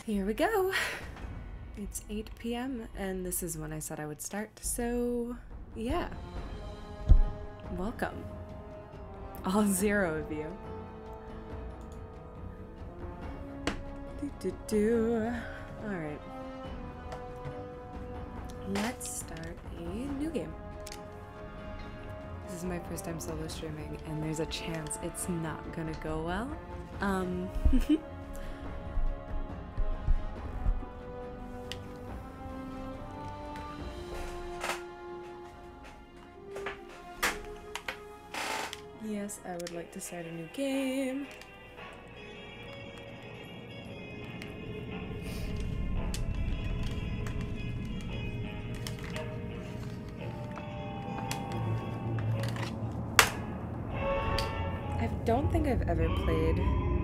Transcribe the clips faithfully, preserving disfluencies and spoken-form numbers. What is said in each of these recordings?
Here we go. It's eight p m and this is when I said I would start, so yeah. Welcome. All zero of you. Do, do, do. Alright. Let's start a new game. This is my first time solo streaming, and there's a chance it's not gonna go well. Um... Yes, I would like to start a new game. I don't think I've ever played.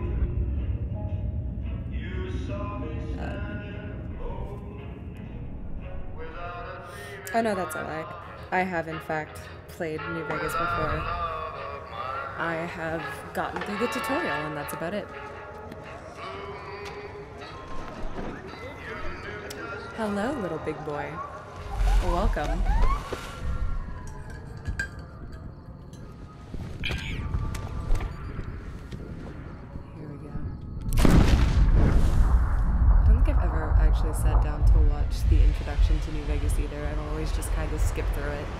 Uh, oh no, that's a lie. I have in fact played New Vegas before. I have gotten through the tutorial, and that's about it. Hello, little big boy. Welcome. Here we go. I don't think I've ever actually sat down to watch the introduction to New Vegas either. I've always just kind of skipped through it.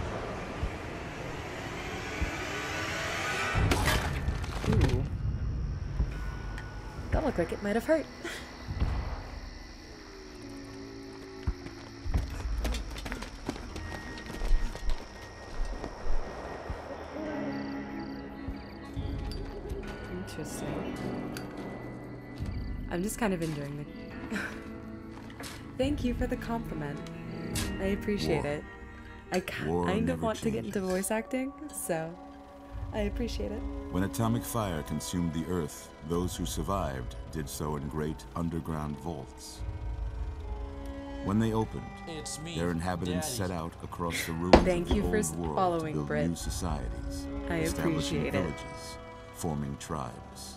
Ooh. That looked like it might have hurt. Interesting. I'm just kind of enjoying the... Thank you for the compliment. I appreciate War. it. I kind of want changes. to get into voice acting, so... I appreciate it. When atomic fire consumed the Earth, those who survived did so in great underground vaults. When they opened, me, their inhabitants Daddy. set out across the ruins Thank of the you old for world following, to build Brit. new societies, I establishing appreciate villages, it. forming tribes.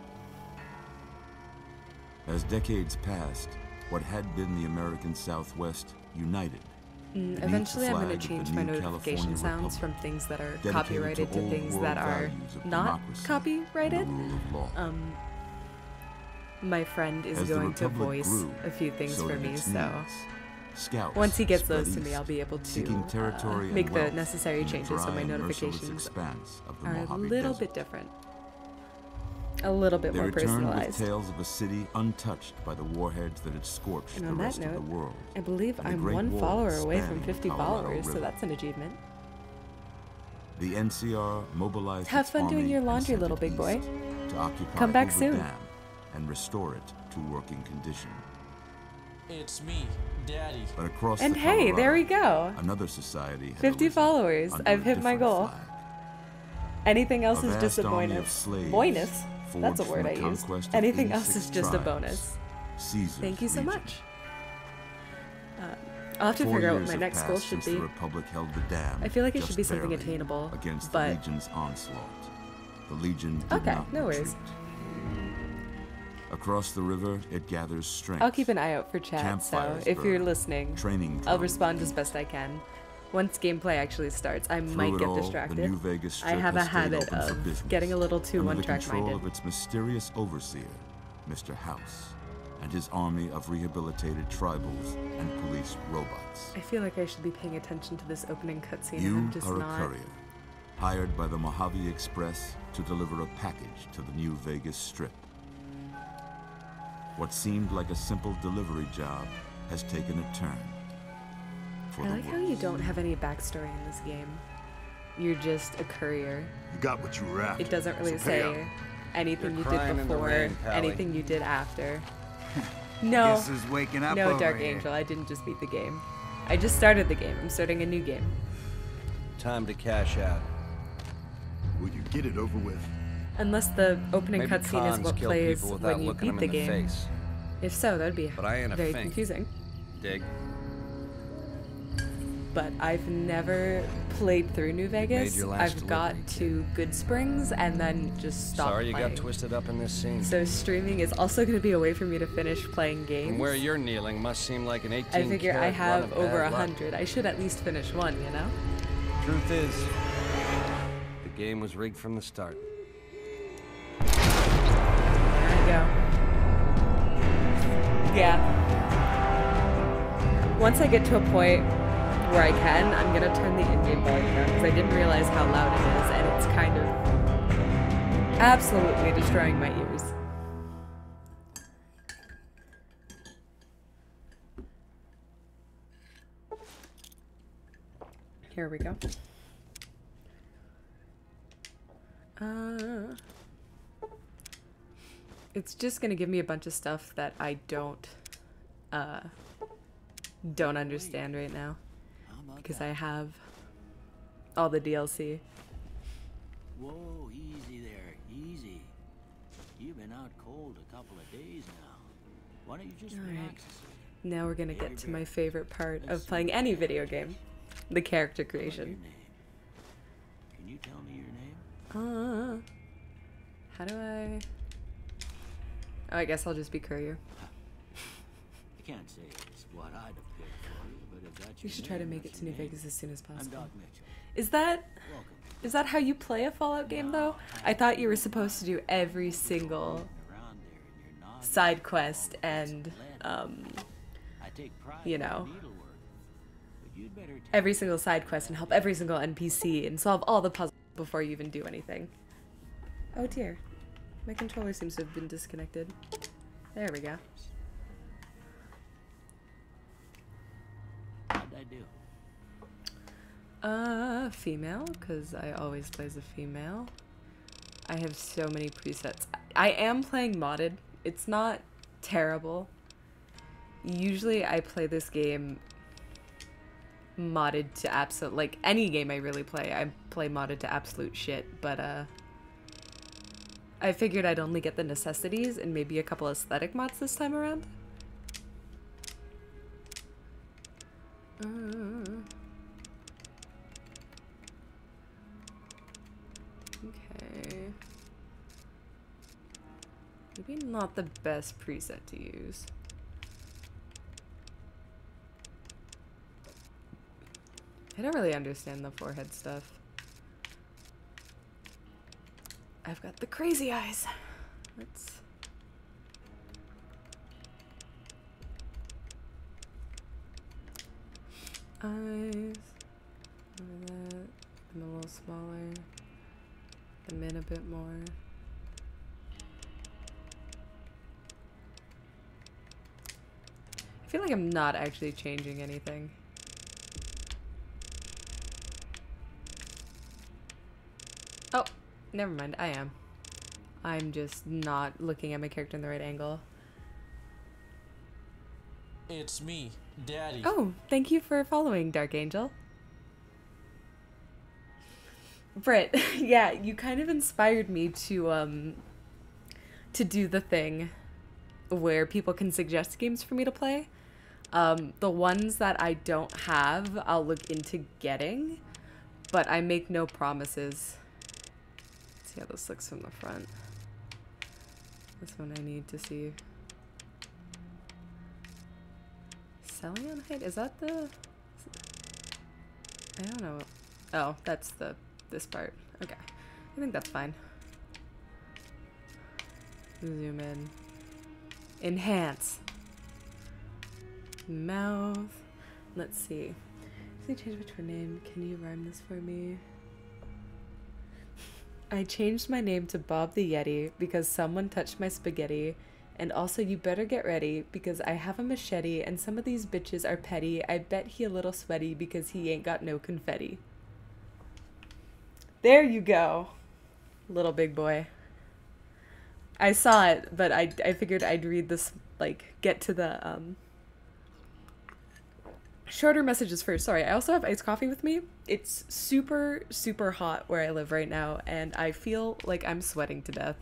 As decades passed, what had been the American Southwest united. Mm, eventually I'm going to change my notification sounds from things that are copyrighted to, to things that are not copyrighted. Um, my friend is As going to voice grew, a few things so for me, so Scouts once he gets those east, to me, I'll be able to uh, and make the necessary changes so my and notifications of the are a Mojave little Desert. bit different. A little bit they more returned personalized. with tales of a city untouched by the warheads that had scorched And the on rest that of the note, world. I believe and the I'm Great one Wall follower away from spanning fifty Colorado followers, River. so that's an achievement. The N C R mobilized Have its fun doing army your and laundry, sent little it big boy. east to occupy Come back Hoover soon. Dam and restore it to working condition. It's me, Daddy. But across And the hey, Colorado, there we go. Another society had fifty arisen followers. under I've a hit my different goal. flag. Anything else A is just a vast army bonus. of slaves Bonus? That's a forged word from I the used. conquest of Anything else eighty-six is just a tribes. bonus. Caesar's Thank you so region. much. Uh, I'll have to Four figure out what years my have next goal passed should since be. The Republic held the dam. I feel like it should just be something barely attainable, against but- the Legion's onslaught. The Legion did Okay, not no retreat. worries. Across the river, it gathers strength. I'll keep an eye out for chat, so Campfires if you're burn. listening, Training I'll drums respond beat. as best I can. Once gameplay actually starts, I Through might it get all, the distracted. New Vegas I Strip have a has stayed habit open for of business, getting a little too under the one-track control minded. of its mysterious overseer, Mister House, and his army of rehabilitated tribals and police robots. I feel like I should be paying attention to this opening cutscene, and You I'm just are a not. courier, hired by the Mojave Express to deliver a package to the New Vegas Strip. What seemed like a simple delivery job has taken a turn. For I the like how worse. you don't have any backstory in this game. You're just a courier. You got what you were after. It doesn't really so pay say up. anything You're you crying did in the before, rain, Pally. anything you did after. No, Guess who's waking up no, over Dark here? Angel, I didn't just beat the game. I just started the game. I'm starting a new game. Time to cash out. Will you get it over with? Unless the opening Maybe cutscene is cons what kill plays people without when you looking beat them the in the game. face. If so, that'd be But I ain't a very fink. confusing. Dig. but I've never played through New Vegas. I've got to Goodsprings and then just stopped Sorry you playing. got twisted up in this scene. So streaming is also going to be a way for me to finish playing games. From where you're kneeling must seem like an eighteen I figure I have over a a hundred. I should at least finish one, you know? Truth is, the game was rigged from the start. There I go. Yeah. Once I get to a point where I can, I'm gonna turn the in-game volume down because I didn't realize how loud it is, and it's kind of absolutely destroying my ears. Here we go. Uh, it's just gonna give me a bunch of stuff that I don't, uh, don't understand right now, because I have all the D L C. Whoa, easy there, easy. You've been out cold a couple of days now. Why don't you just All relax right. a second? Now we're gonna get to my favorite part of playing any video game, the character creation. Can you tell me your name? Uh, how do I? Oh, I guess I'll just be Courier. I can't say it's what I'd have picked for you, but if that's You your should try to name, make it that's to New your name. Vegas as soon as I'm possible. Doc Mitchell. Is that Welcome. is that how you play a Fallout game though? I thought you were supposed to do every single Around there in your noggin. side quest and um, I take pride you in know, needlework, but you'd better take every single side quest and help every single N P C and solve all the puzzles before you even do anything. Oh dear, my controller seems to have been disconnected. There we go. How'd I do? Uh, female, because I always play as a female. I have so many presets. I am playing modded. It's not terrible. Usually I play this game modded to absolute, like any game I really play, I play modded to absolute shit, but uh, I figured I'd only get the necessities and maybe a couple aesthetic mods this time around. Uh, okay. Maybe not the best preset to use. I don't really understand the forehead stuff. I've got the crazy eyes. Let's... Eyes. Over that. Them a little smaller. Them in a bit more. I feel like I'm not actually changing anything. Oh, never mind. I am. I'm just not looking at my character in the right angle. It's me, Daddy. Oh, thank you for following, Dark Angel. Britt, yeah, you kind of inspired me to um to do the thing where people can suggest games for me to play. Um, the ones that I don't have, I'll look into getting, but I make no promises. Let's see how this looks from the front. This one I need to see. Selling on height? Is that the... I don't know. Oh, that's the... this part. Okay. I think that's fine. Zoom in. Enhance. Mouth. Let's see. Can you change my Twitter name? Can you rhyme this for me? I changed my name to Bob the Yeti because someone touched my spaghetti. And also, you better get ready because I have a machete and some of these bitches are petty. I bet he a little sweaty because he ain't got no confetti. There you go, little big boy. I saw it, but I, I figured I'd read this, like, get to the um, shorter messages first. Sorry, I also have iced coffee with me. It's super, super hot where I live right now, and I feel like I'm sweating to death.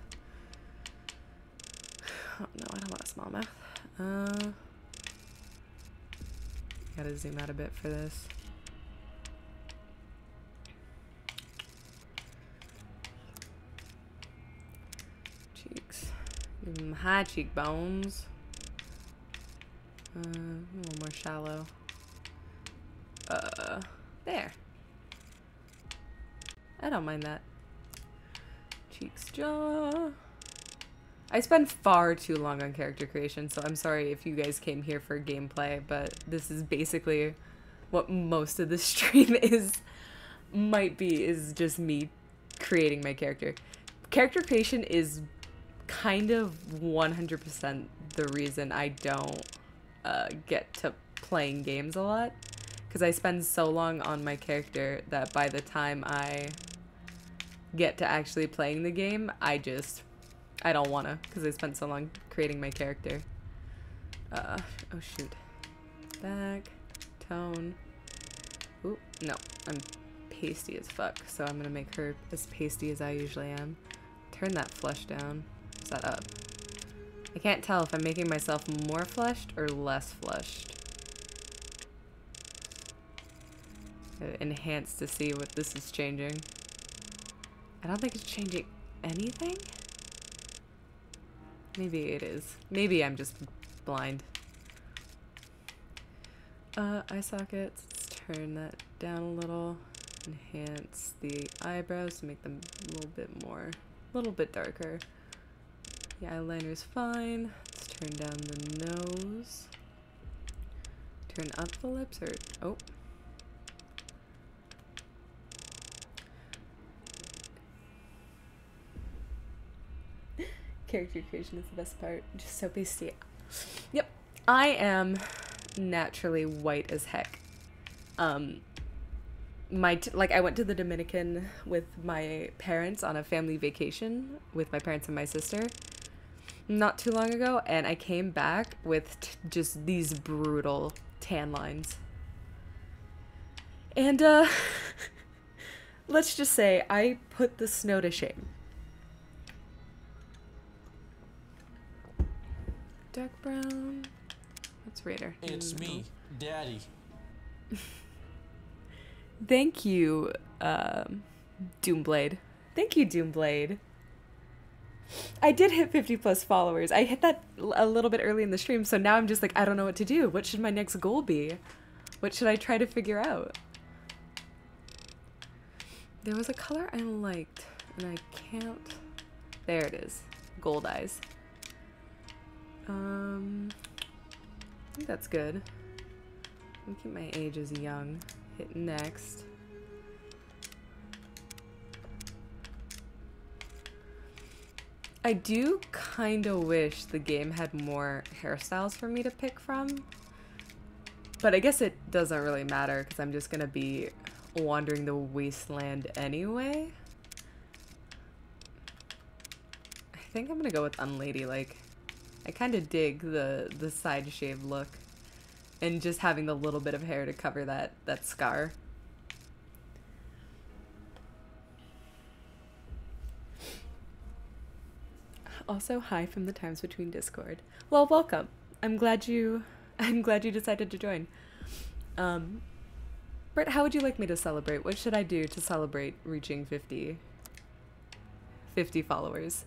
Oh, no, I don't want a small mouth. Uh, gotta zoom out a bit for this. Mm, high cheekbones. Uh, a little more shallow. Uh, there. I don't mind that. Cheeks, jaw. I spend far too long on character creation, so I'm sorry if you guys came here for gameplay, but this is basically what most of the stream is, might be, is just me creating my character. Character creation is kind of one hundred percent the reason I don't uh, get to playing games a lot, because I spend so long on my character that by the time I get to actually playing the game, I just, I don't wanna, because I spent so long creating my character. Uh, oh shoot. Back, tone. Ooh, no, I'm pasty as fuck, so I'm gonna make her as pasty as I usually am. Turn that flush down. Is that up? I can't tell if I'm making myself more flushed or less flushed. Enhance to see what this is changing. I don't think it's changing anything. Maybe it is. Maybe I'm just blind. Uh, eye sockets. Let's turn that down a little. Enhance the eyebrows to make them a little bit more, a little bit darker. The eyeliner's fine. Let's turn down the nose. Turn up the lips, or oh. Character creation is the best part. Just so pasty. Yep. I am naturally white as heck. Um, my t like I went to the Dominican with my parents on a family vacation with my parents and my sister not too long ago, and I came back with t just these brutal tan lines. And uh, let's just say I put the snow to shame. Dark brown. What's Raider? It's me, Daddy. Thank you, um, Doomblade. Thank you, Doomblade. I did hit fifty plus followers. I hit that a little bit early in the stream, so now I'm just like, I don't know what to do. What should my next goal be? What should I try to figure out? There was a color I liked, and I can't... There it is. Gold eyes. Um, I think that's good. I'll keep my age as young. Hit next. I do kind of wish the game had more hairstyles for me to pick from. But I guess it doesn't really matter because I'm just going to be wandering the wasteland anyway. I think I'm going to go with unladylike. I kind of dig the, the side shave look. And just having the little bit of hair to cover that, that scar. Also, hi from the Times Between Discord. Well, welcome. I'm glad you I'm glad you decided to join. Um Brett, how would you like me to celebrate? What should I do to celebrate reaching fifty fifty followers?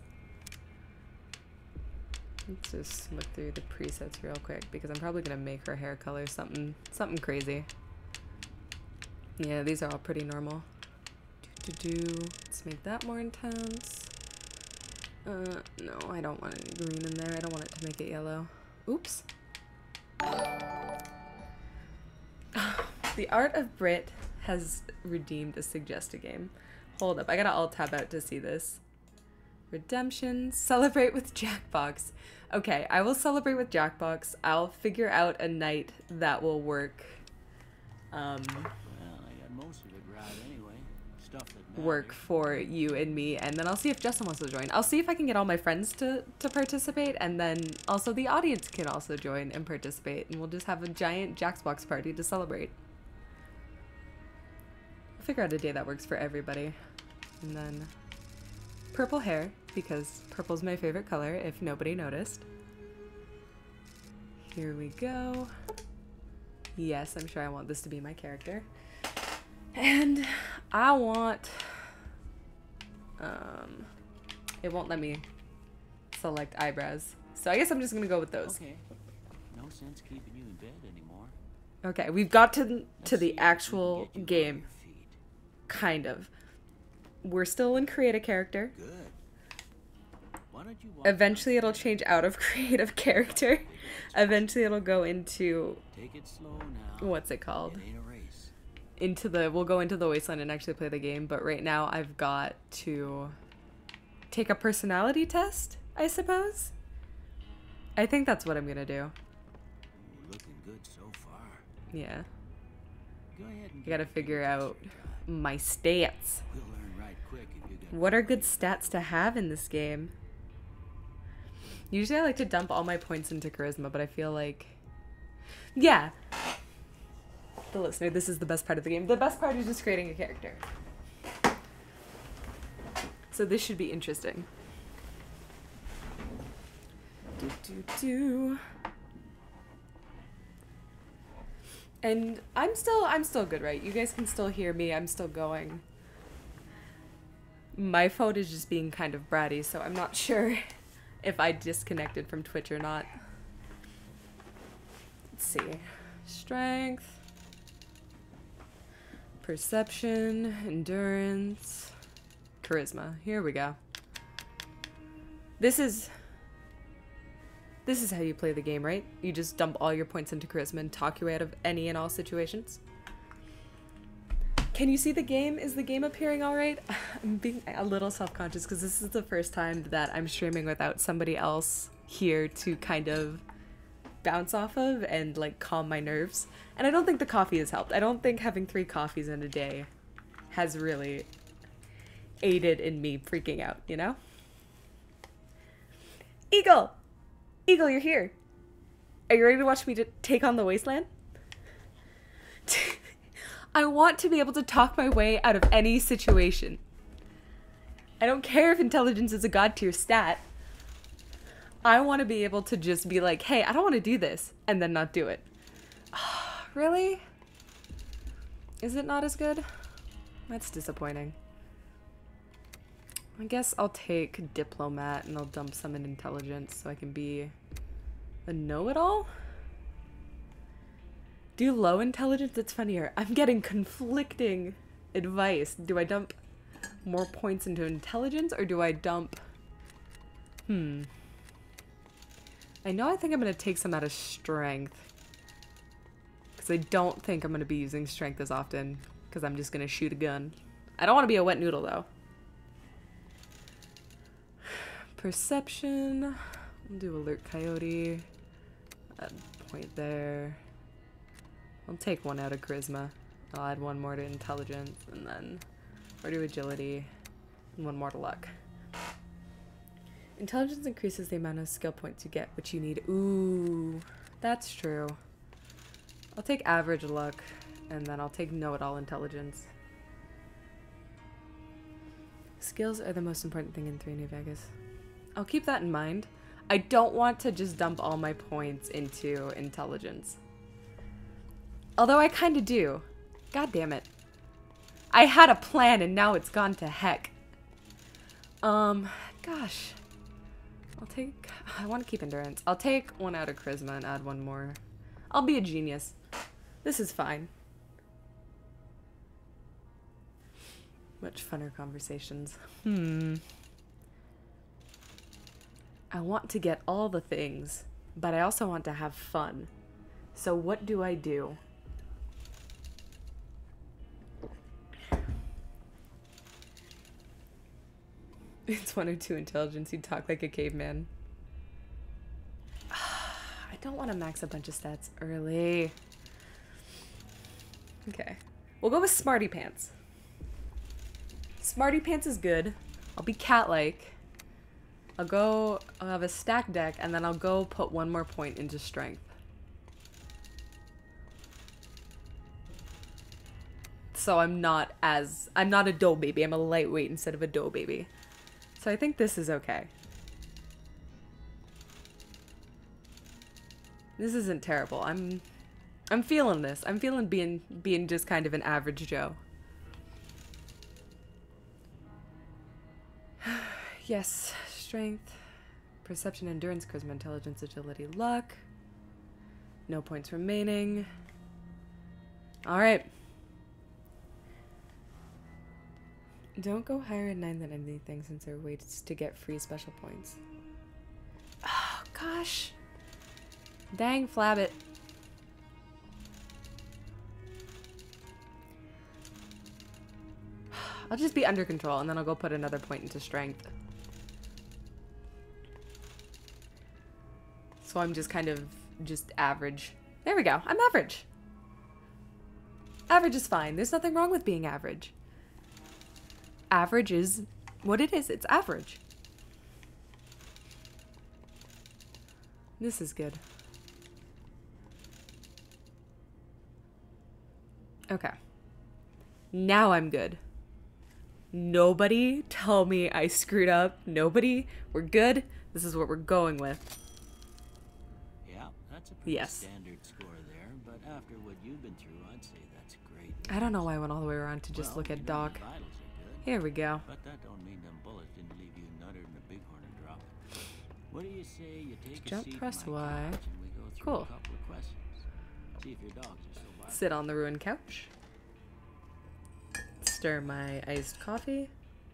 Let's just look through the presets real quick because I'm probably gonna make her hair color something something crazy. Yeah, these are all pretty normal. Do, do, do. Let's make that more intense. Uh, no, I don't want any green in there. I don't want it to make it yellow. Oops. The Art of Brit has redeemed a suggested game. Hold up, I gotta alt tab out to see this. Redemption, celebrate with Jackbox. Okay, I will celebrate with Jackbox. I'll figure out a night that will work. Um, Well, I got most of it right anyway. Stuff that work for you and me, and then I'll see if Justin wants to join. I'll see if I can get all my friends to, to participate, and then also the audience can also join and participate, and we'll just have a giant Jackbox party to celebrate. We'll figure out a day that works for everybody. And then purple hair, because purple's my favorite color, if nobody noticed. Here we go. Yes, I'm sure I want this to be my character. And I want, um, it won't let me select eyebrows. So I guess I'm just gonna go with those. Okay. No sense keeping you in bed anymore. Okay, we've got to Let's to see the if we can actual get you on game, your feet. kind of. We're still in create a character. Good. Why don't you walk Eventually it'll change out of creative character. Eventually it'll go into, Take it slow now. what's it called? It ain't a race. Into the, we'll go into the wasteland and actually play the game, but right now I've got to take a personality test, I suppose? I think that's what I'm gonna do. Ooh, looking good so far. Yeah. Go ahead and I gotta give it figure a out try. my stats. We'll learn right quick if you get What are good stats to have in this game? Usually I like to dump all my points into charisma, but I feel like... Yeah! The listener, this is the best part of the game. The best part is just creating a character. So this should be interesting. Do, do, do. And I'm still, I'm still good, right? You guys can still hear me. I'm still going. My phone is just being kind of bratty, so I'm not sure if I disconnected from Twitch or not. Let's see. Strength. Perception. Endurance. Charisma. Here we go. This is... This is how you play the game, right? You just dump all your points into charisma and talk your way out of any and all situations. Can you see the game? Is the game appearing all right? I'm being a little self-conscious because this is the first time that I'm streaming without somebody else here to kind of bounce off of and like calm my nerves. And I don't think the coffee has helped. I don't think having three coffees in a day has really aided in me freaking out, you know? Eagle! Eagle, you're here. Are you ready to watch me to take on the wasteland? I want to be able to talk my way out of any situation. I don't care if intelligence is a god tier stat. I want to be able to just be like, hey, I don't want to do this, and then not do it. Really? Is it not as good? That's disappointing. I guess I'll take Diplomat and I'll dump some in Intelligence so I can be a know-it-all? Do low Intelligence? That's funnier. I'm getting conflicting advice. Do I dump more points into Intelligence or do I dump... Hmm. I know I think I'm going to take some out of Strength. Because I don't think I'm going to be using Strength as often. Because I'm just going to shoot a gun. I don't want to be a wet noodle though. Perception. I'll do Alert Coyote. Add a point there. I'll take one out of Charisma. I'll add one more to Intelligence, and then or do Agility, and one more to Luck. Intelligence increases the amount of skill points you get, which you need. Ooh, that's true. I'll take Average Luck, and then I'll take Know-It-All Intelligence. Skills are the most important thing in three New Vegas. I'll keep that in mind. I don't want to just dump all my points into Intelligence. Although I kind of do. God damn it. I had a plan and now it's gone to heck. Um, gosh. I'll take... I want to keep Endurance. I'll take one out of Charisma and add one more. I'll be a genius. This is fine. Much funner conversations. Hmm. I want to get all the things, but I also want to have fun. So what do I do? It's one or two Intelligence. You talk like a caveman. I don't want to max a bunch of stats early. Okay. We'll go with Smarty Pants. Smarty Pants is good. I'll be cat-like. I'll go, I'll have a stack deck, and then I'll go put one more point into Strength. So I'm not as, I'm not a dough baby. I'm a lightweight instead of a dough baby. So I think this is okay. This isn't terrible. I'm, I'm feeling this. I'm feeling being, being just kind of an average Joe. Yes, Strength, Perception, endurance, charisma, intelligence, agility, luck. No points remaining. Alright. Don't go higher at nine than anything since there are ways to get free special points. Oh, gosh. Dang, Flabbit. I'll just be under control and then I'll go put another point into strength. So I'm just kind of just average. There we go. I'm average. Average is fine. There's nothing wrong with being average. Average is what it is. It's average. This is good. Okay. Now I'm good. Nobody tell me I screwed up. Nobody. We're good. This is what we're going with. Yeah, that's a pretty Yes. standard score there, but after what you've been through, I'd say that's great. I don't know why I went all the way around to just Well, look you at know Doc. your vitals are good, Here we go. but that don't mean them bullets didn't leave you nuttered and a bighorn and drop it. What do you say you take a Jump, seat press in my Y. couch and we go through Cool. a couple of questions. See if your dogs are still barking. Sit on the ruined couch. Stir my iced coffee.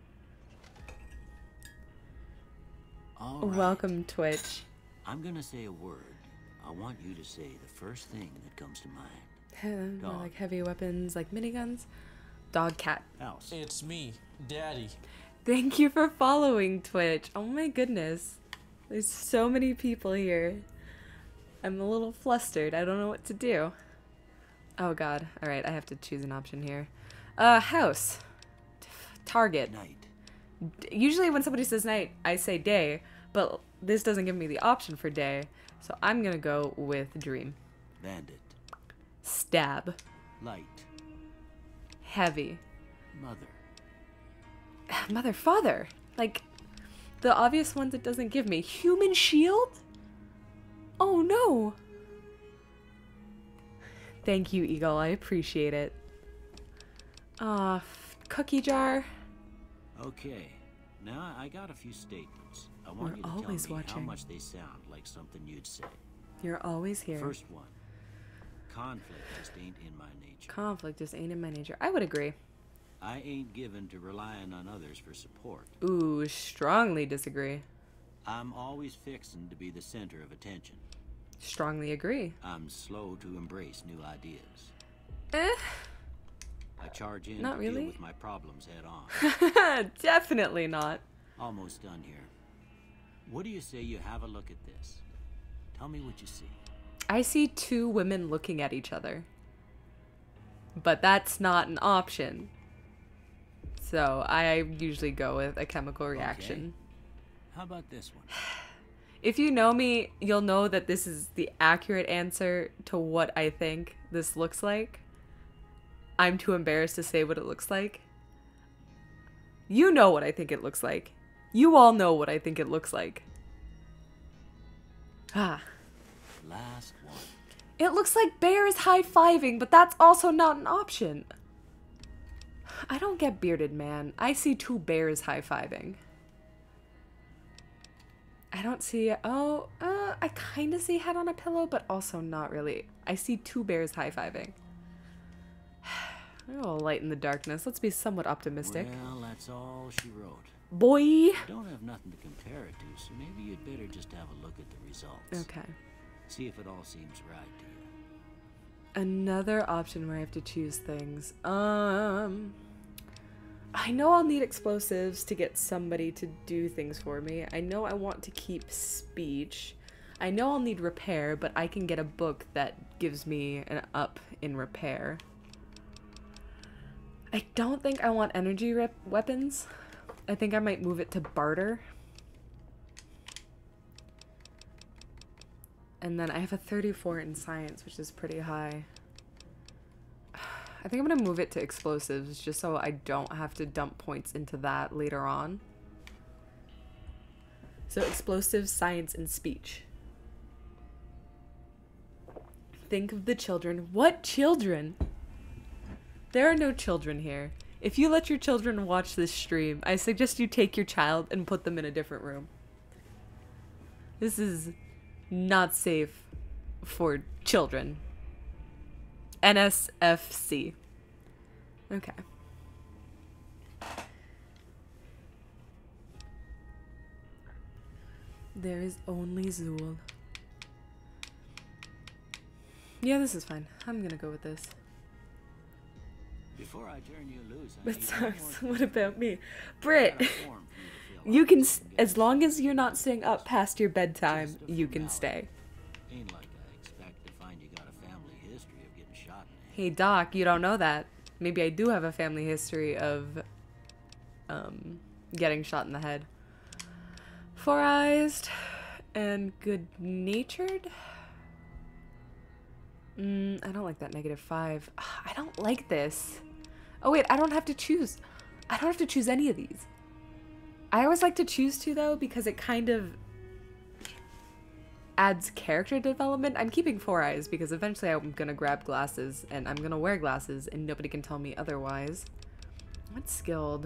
All right. Welcome, Twitch. I'm gonna say a word. I want you to say the first thing that comes to mind. More Dog. like heavy weapons, like miniguns. Dog, cat. House. It's me, Daddy. Thank you for following, Twitch. Oh my goodness. There's so many people here. I'm a little flustered. I don't know what to do. Oh god. Alright, I have to choose an option here. Uh, house. Target. Night. D- Usually when somebody says night, I say day, but this doesn't give me the option for day. So I'm gonna go with dream. Bandit. Stab. Light. Heavy. Mother. Mother, father. Like, the obvious ones it doesn't give me. Human shield? Oh no. Thank you, Eagle. I appreciate it. Uh, f- cookie jar. Okay. Now I got a few statements. I want We're you to always tell me how watching. much they sound like something you'd say. You're always here. First one. Conflict just ain't in my nature. Conflict just ain't in my nature. I would agree. I ain't given to relying on others for support. Ooh, strongly disagree. I'm always fixing to be the center of attention. Strongly agree. I'm slow to embrace new ideas. Eh, I charge in Not to really. deal with my problems head on. definitely not. Almost done here. What do you say you have a look at this? Tell me what you see. I see two women looking at each other. But that's not an option. So I usually go with a chemical reaction. How about this one? If you know me, you'll know that this is the accurate answer to what I think this looks like. I'm too embarrassed to say what it looks like. You know what I think it looks like. You all know what I think it looks like. Ah. Last one. It looks like bears high-fiving, but that's also not an option. I don't get bearded man. I see two bears high-fiving. I don't see... Oh, uh, I kind of see head on a pillow, but also not really. I see two bears high-fiving. Oh, light in the darkness. Let's be somewhat optimistic. Well, that's all she wrote. Boy! Don't have nothing to compare it to, so maybe you'd better just have a look at the results. Okay. See if it all seems right to you. Another option where I have to choose things. Um... I know I'll need explosives to get somebody to do things for me. I know I want to keep speech. I know I'll need repair, but I can get a book that gives me an up in repair. I don't think I want energy rep- weapons. I think I might move it to barter. And then I have a thirty-four in science, which is pretty high. I think I'm gonna move it to explosives just so I don't have to dump points into that later on. So explosives, science, and speech. Think of the children. What children? There are no children here. If you let your children watch this stream, I suggest you take your child and put them in a different room. This is not safe for children. N S F C. Okay. There is only Zool. Yeah, this is fine. I'm gonna go with this. Before I turn you loose, I That need one sucks. more What thing. about me? I Britt, got a form for you to fill you out. can, s- as long as you're not staying up past your bedtime, Just a you can formality. stay. Ain't like I expect to find you got a family history of getting shot in the head. Hey, Doc, you don't know that. Maybe I do have a family history of um, getting shot in the head. Four-eyed and good-natured? Mm, I don't like that negative five. I don't like this. Oh, wait, I don't have to choose. I don't have to choose any of these. I always like to choose two, though, because it kind of adds character development. I'm keeping four eyes because eventually I'm gonna grab glasses and I'm gonna wear glasses and nobody can tell me otherwise. What's skilled?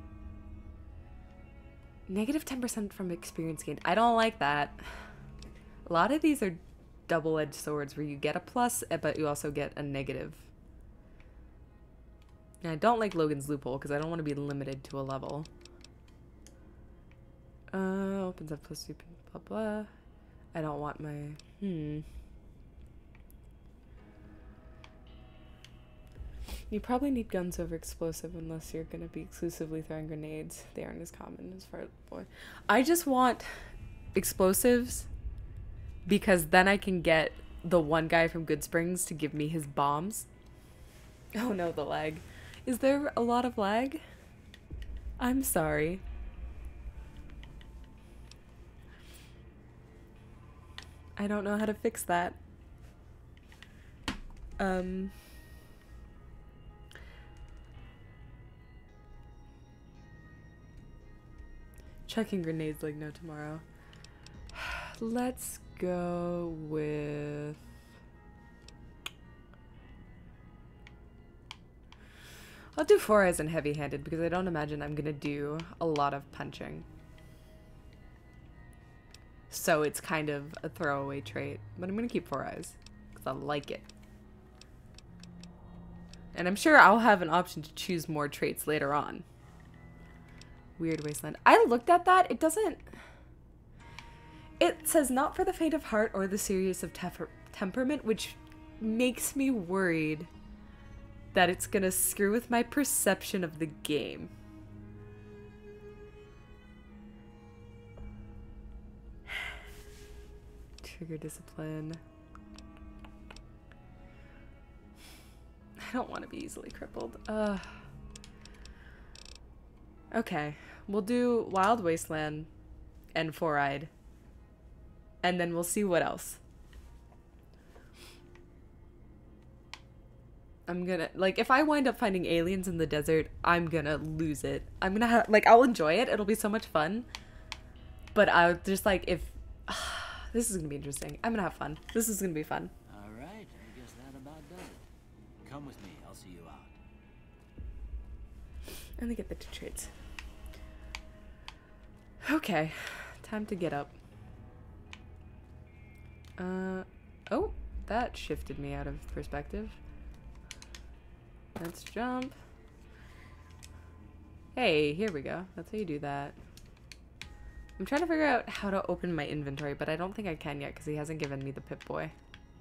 Negative ten percent from experience gained. I don't like that. A lot of these are double-edged swords where you get a plus, but you also get a negative. And I don't like Logan's Loophole because I don't want to be limited to a level. Uh, opens up plus two, blah, blah. I don't want my... Hmm. You probably need guns over explosive unless you're going to be exclusively throwing grenades. They aren't as common as far as... Boy. I just want explosives because then I can get the one guy from Good Springs to give me his bombs. Oh no, the lag. Is there a lot of lag? I'm sorry. I don't know how to fix that. Um... Chucking grenades like no tomorrow. Let's go with... I'll do four eyes and heavy-handed because I don't imagine I'm gonna do a lot of punching. So it's kind of a throwaway trait. But I'm gonna keep four eyes because I like it. And I'm sure I'll have an option to choose more traits later on. Weird Wasteland. I looked at that. It doesn't... It says not for the faint of heart or the serious of tef- temperament, which makes me worried that it's gonna screw with my perception of the game. Trigger discipline. I don't want to be easily crippled. Ugh. Okay, we'll do Wild Wasteland and Four-Eyed. And then we'll see what else. I'm gonna, like, if I wind up finding aliens in the desert, I'm gonna lose it. I'm gonna have, like, I'll enjoy it. It'll be so much fun. But I'll just, like, if, uh, this is gonna be interesting. I'm gonna have fun. This is gonna be fun. All right, I guess that about does it. Come with me, I'll see you out. And they get the two traits. Okay, time to get up. Uh, oh, that shifted me out of perspective. Let's jump. Hey, here we go. That's how you do that. I'm trying to figure out how to open my inventory, but I don't think I can yet because he hasn't given me the Pip-Boy.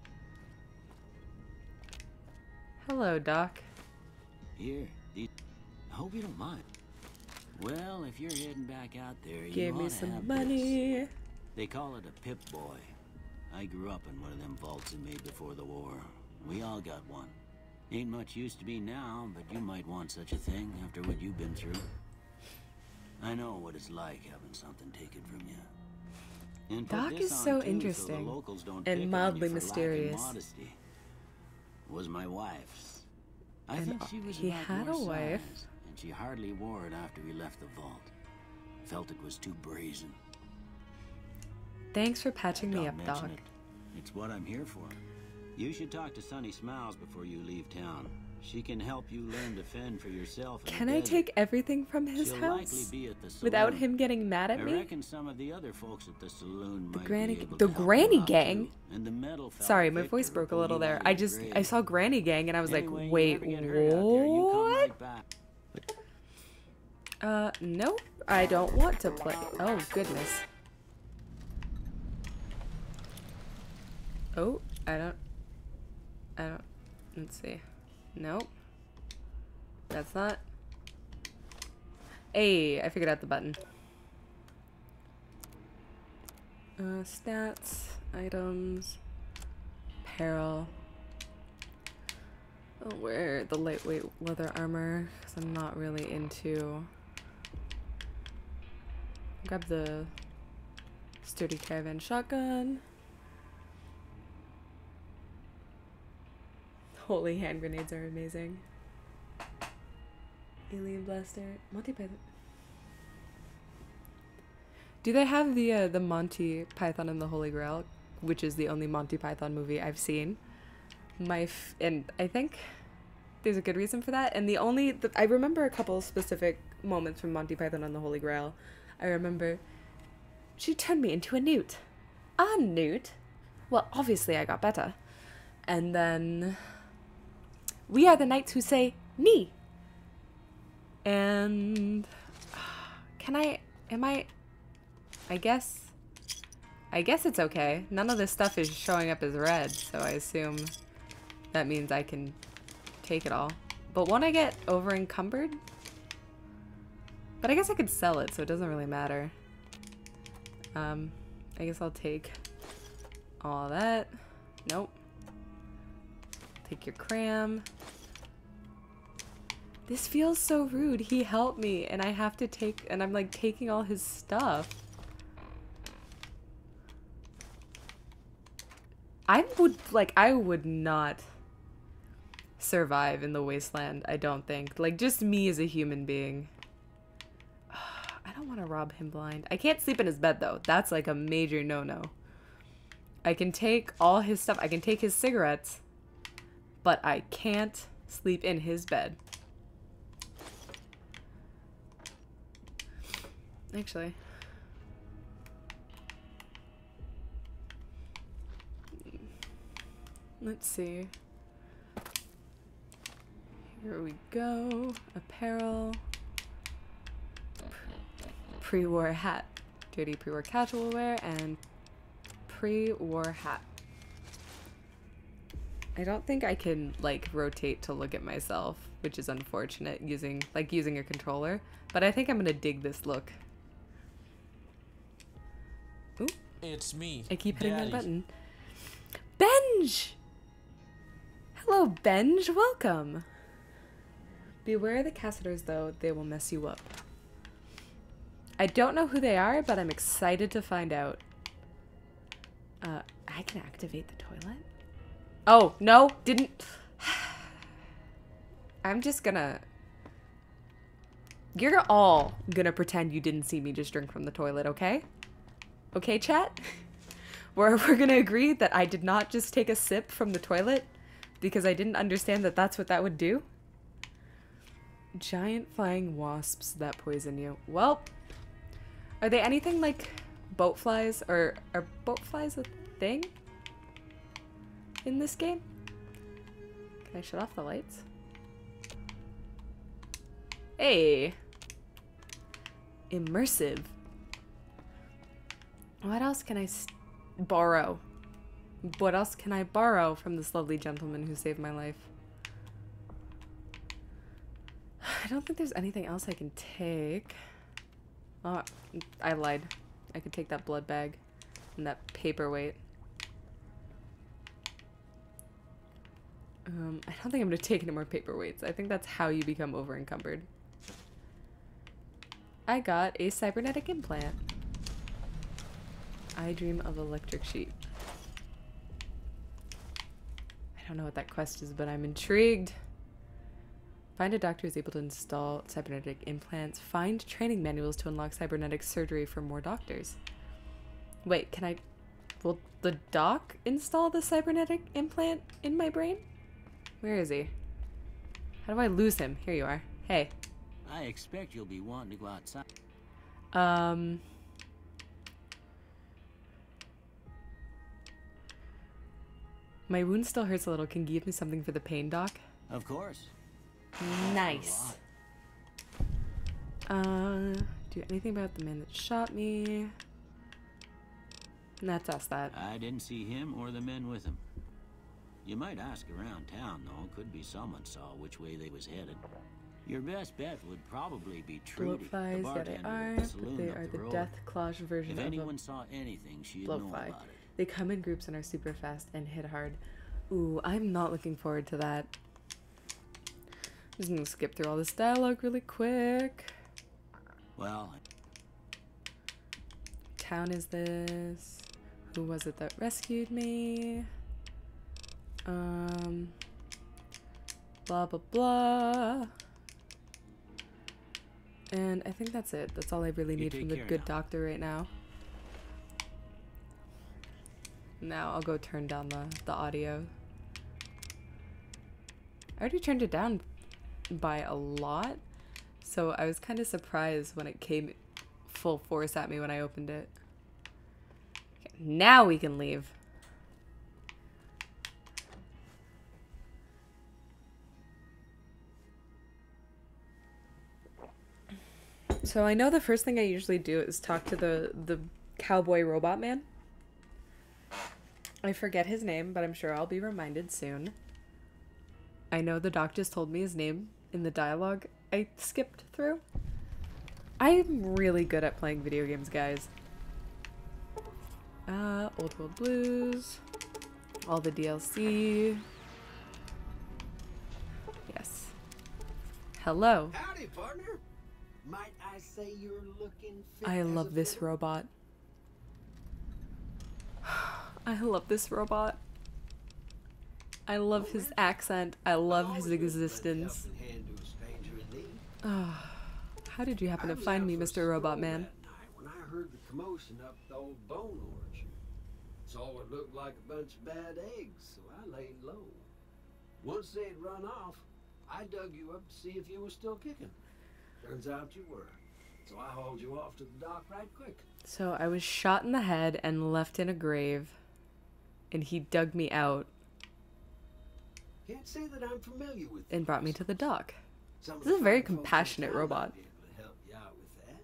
Hello, Doc. Here, these... I hope you don't mind. Well, if you're heading back out there, you Give me ought to some have money. this. They call it a Pip-Boy. I grew up in one of them vaults they made before the war. We all got one. Ain't much use to me now, but you might want such a thing after what you've been through. I know what it's like having something taken from you. And put Doc this is on, so too, so the interesting locals don't and pick on you mildly for lack of mysterious. modesty. Was my wife's. I And, think uh, she was he about had your a wife. size, and she hardly wore it after we left the vault. Felt it was too brazen. Thanks for patching me Don't up, mention Doc. it. It's what I'm here for. You should talk to Sonny Smiles before you leave town. She can help you learn to fend for yourself. Can I take everything from his She'll house likely be at the without saloon. him getting mad at I me? reckon some of the other folks at the saloon The might granny, be able the to help granny you out, gang. too. And the metal fella Sorry, my Victor voice broke a will little pull you there. out I of your just grave. I saw granny gang and I was Anyway, like, you wait, never get hurt out there, you come what? right back. Uh, nope. I don't want to play. Oh goodness. Oh, I don't. I don't. Let's see. Nope. That's not. Hey, I figured out the button. Uh, stats, items, apparel. I'll wear the lightweight leather armor because I'm not really into. Grab the sturdy caravan shotgun. Holy hand grenades are amazing. Alien blaster, Monty Python. Do they have the uh, the Monty Python and the Holy Grail, which is the only Monty Python movie I've seen? My f and I think there's a good reason for that. And the only the, I remember a couple specific moments from Monty Python and the Holy Grail. I remember she turned me into a newt. A newt? Well, obviously I got better. And then we are the knights who say knee. And can I, am I, I guess, I guess it's okay. None of this stuff is showing up as red, so I assume that means I can take it all. But won't I get over encumbered? But I guess I could sell it, so it doesn't really matter. Um, I guess I'll take all that. Nope. Take your cram. This feels so rude. He helped me and I have to take, and I'm like taking all his stuff. I would, like, I would not survive in the wasteland, I don't think. Like, just me as a human being. I don't want to rob him blind. I can't sleep in his bed, though. That's, like, a major no-no. I can take all his stuff. I can take his cigarettes. But I can't sleep in his bed. Actually. Let's see. Here we go. Apparel. Pre-war hat. Dirty pre-war casual wear and pre-war hat. I don't think I can like rotate to look at myself, which is unfortunate using like using a controller, but I think I'm gonna dig this look. Ooh. It's me. I keep hitting Daddy. that button. Benj! Hello, Benj. Welcome. Beware the Cassadors, though. They will mess you up. I don't know who they are, but I'm excited to find out. Uh, I can activate the toilet? Oh, no. Didn't... I'm just gonna... You're all gonna pretend you didn't see me just drink from the toilet, okay? Okay, chat? We're, we're gonna agree that I did not just take a sip from the toilet because I didn't understand that that's what that would do. Giant flying wasps that poison you. Well, are they anything like boat flies? Or are boat flies a thing in this game? Can I shut off the lights? Hey! Immersive. What else can I s borrow? What else can I borrow from this lovely gentleman who saved my life? I don't think there's anything else I can take. Oh, I lied. I could take that blood bag and that paperweight. Um, I don't think I'm gonna take any more paperweights. I think that's how you become over encumbered. I got a cybernetic implant. I dream of electric sheep. I don't know what that quest is, but I'm intrigued. Find a doctor who's able to install cybernetic implants. Find training manuals to unlock cybernetic surgery for more doctors. Wait, can I... Will the doc install the cybernetic implant in my brain? Where is he? How do I lose him? Here you are. Hey. I expect you'll be wanting to go outside. Um... My wound still hurts a little. Can you give me something for the pain, Doc? Of course. Nice. Uh, do anything about the man that shot me? That's us, that. I didn't see him or the men with him. You might ask around town, though. Could be someone saw which way they was headed. Your best bet would probably be Trudy, the Blowflies, yeah bartender they are, at the but saloon they up are the the road. death clash version If of anyone a saw anything, she'd know blowfly. about it. They come in groups and are super fast and hit hard. Ooh, I'm not looking forward to that. I'm just gonna skip through all this dialogue really quick. Well, Town is this? Who was it that rescued me? Um, blah blah blah. And I think that's it. That's all I really You need take from the care good now. doctor right now. Now I'll go turn down the, the audio. I already turned it down by a lot, so I was kind of surprised when it came full force at me when I opened it. Okay, now we can leave. So I know the first thing I usually do is talk to the, the cowboy robot man. I forget his name, but I'm sure I'll be reminded soon. I know the doc just told me his name in the dialogue I skipped through. I'm really good at playing video games, guys. Uh, Old World Blues. All the D L C. Yes. Hello. Howdy, partner. Might I say you're looking fit I as love a this fiddle? robot. I love this robot. I love his accent. I love his existence. Oh, how did you happen to find me, Mister Robot Man? When I heard the commotion up the old bone orchard, saw what looked like a bunch of bad eggs, so I laid low. Once they'd run off, I dug you up to see if you were still kicking. Turns out you were, so I hauled you off to the dock right quick. So I was shot in the head and left in a grave, and he dug me out Can't say that I'm familiar with and brought me to the dock. Some of This is the a very fine folks in compassionate town robot. might be able to help you out with that.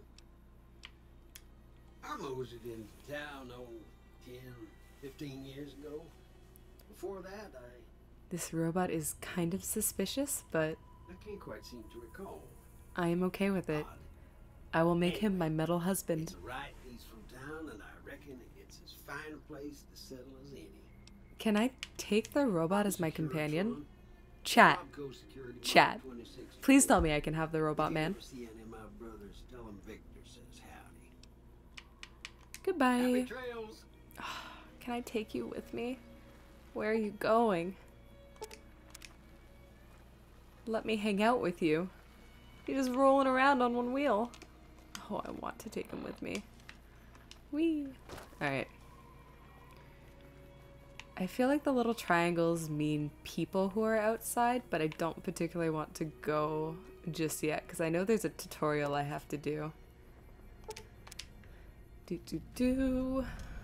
I moseyed into town, oh, ten, fifteen years ago. Before that, I, This robot is kind of suspicious, but I can't quite seem to recall. I am okay with it. Odd. I will make him my metal husband. It's a right peaceful town, and I reckon it's as fine a place to settle as any. Can I take the robot as my Secure companion? Tron, Chat. Robco Security Chat. Mark twenty-six. Please tell me I can have the robot If you man. ever see any of my brothers, tell them Victor says howdy. Happy Goodbye. trails. Can I take you with me? Where are you going? Let me hang out with you. You're just rolling around on one wheel. Oh, I want to take him with me. Whee! Alright. I feel like the little triangles mean people who are outside, but I don't particularly want to go just yet, because I know there's a tutorial I have to do. Do do do.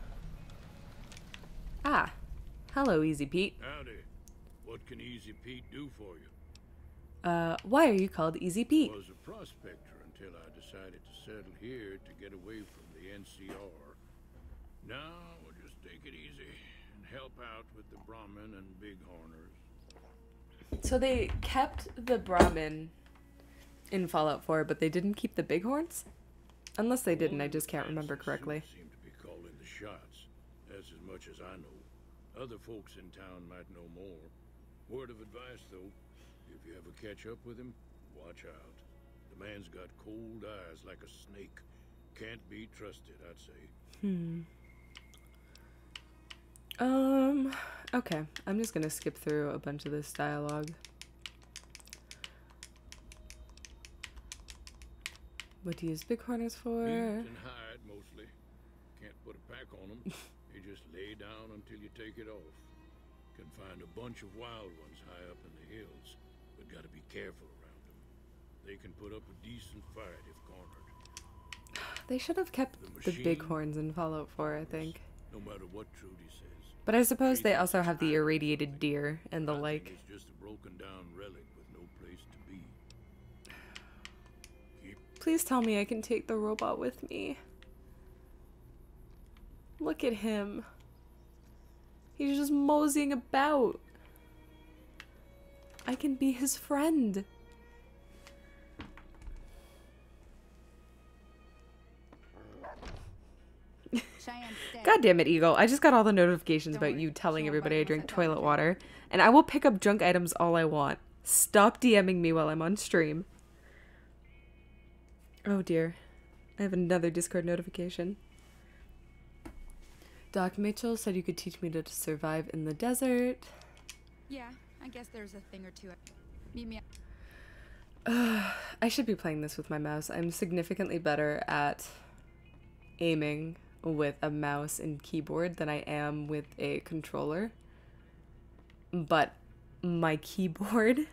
Ah. Hello, Easy Pete. Howdy. What can Easy Pete do for you? Uh, why are you called Easy Pete? I was a prospector until I decided to settle here to get away from the N C R. Now we'll just take it easy and help out with the Brahmin and Bighorners. So they kept the Brahmin in Fallout four, but they didn't keep the Bighorns? Unless they didn't, I just can't remember correctly. Seem to be calling the shots. That's as much as I know. Other folks in town might know more. Word of advice, though. If you ever catch up with him, watch out. The man's got cold eyes like a snake. Can't be trusted, I'd say. Hmm. Um, okay. I'm just gonna skip through a bunch of this dialogue. What do you use Bighorners for? Meat and hide, mostly. Can't put a pack on them. You just lay down until you take it off. Can find a bunch of wild ones high up in the hills. But Gotta be careful around them. They can put up a decent fight if cornered. They should have kept the, the bighorns in Fallout four, I think. No matter what Trudy says. But I suppose they also have the irradiated deer and the like. It's just a broken down relic with no place to be. Keep Please tell me I can take the robot with me. Look at him. He's just moseying about. I can be his friend. God damn it, Eagle. I just got all the notifications about you telling everybody I drink toilet water. And I will pick up junk items all I want. Stop DMing me while I'm on stream. Oh dear. I have another Discord notification. Doc Mitchell said you could teach me to survive in the desert. Yeah, I guess there's a thing or two. Meet me up. Uh, I should be playing this with my mouse. I'm significantly better at aiming with a mouse and keyboard than I am with a controller. But my keyboard...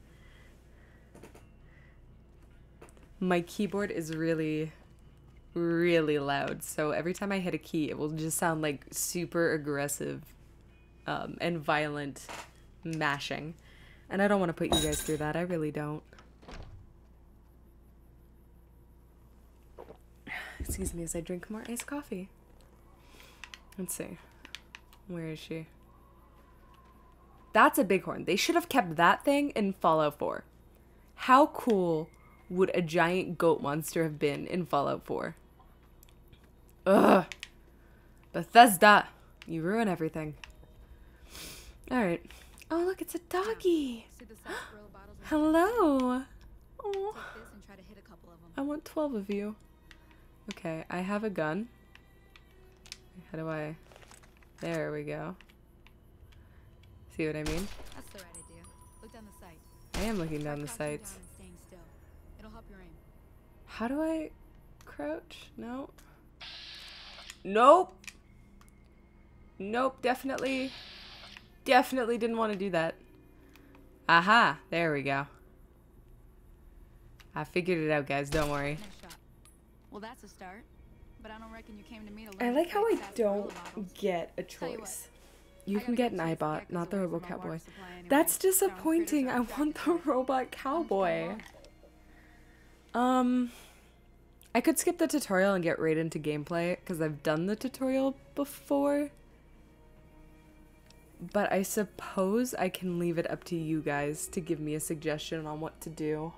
My keyboard is really, really loud. So every time I hit a key, it will just sound like super aggressive um, and violent mashing. And I don't want to put you guys through that. I really don't. Excuse me as I drink more iced coffee. Let's see. Where is she? That's a bighorn. They should have kept that thing in Fallout four. How cool would a giant goat monster have been in Fallout four? Ugh. Bethesda. You ruin everything. Alright. Oh, look, it's a doggy. Hello. Oh. I want twelve of you. Okay, I have a gun. How do I... There we go. See what I mean? That's the right idea. Look down the sight. I am looking down the sights. It'll help your aim. How do I crouch? No. Nope. Nope, definitely. Definitely didn't want to do that. Aha, there we go. I figured it out, guys. Don't worry. Well, that's a start. But I don't reckon you came to me to I learn like to how I fight fast don't gorilla bottles. get a Tell you what, choice. You I can gotta get go an chase the iBot, geckos not the away Robo from our water Cowboy. supply anyway. That's Darn disappointing. critters I aren't want the attracted to us. Robot Cowboy. Um, I could skip the tutorial and get right into gameplay because I've done the tutorial before. But I suppose I can leave it up to you guys to give me a suggestion on what to do.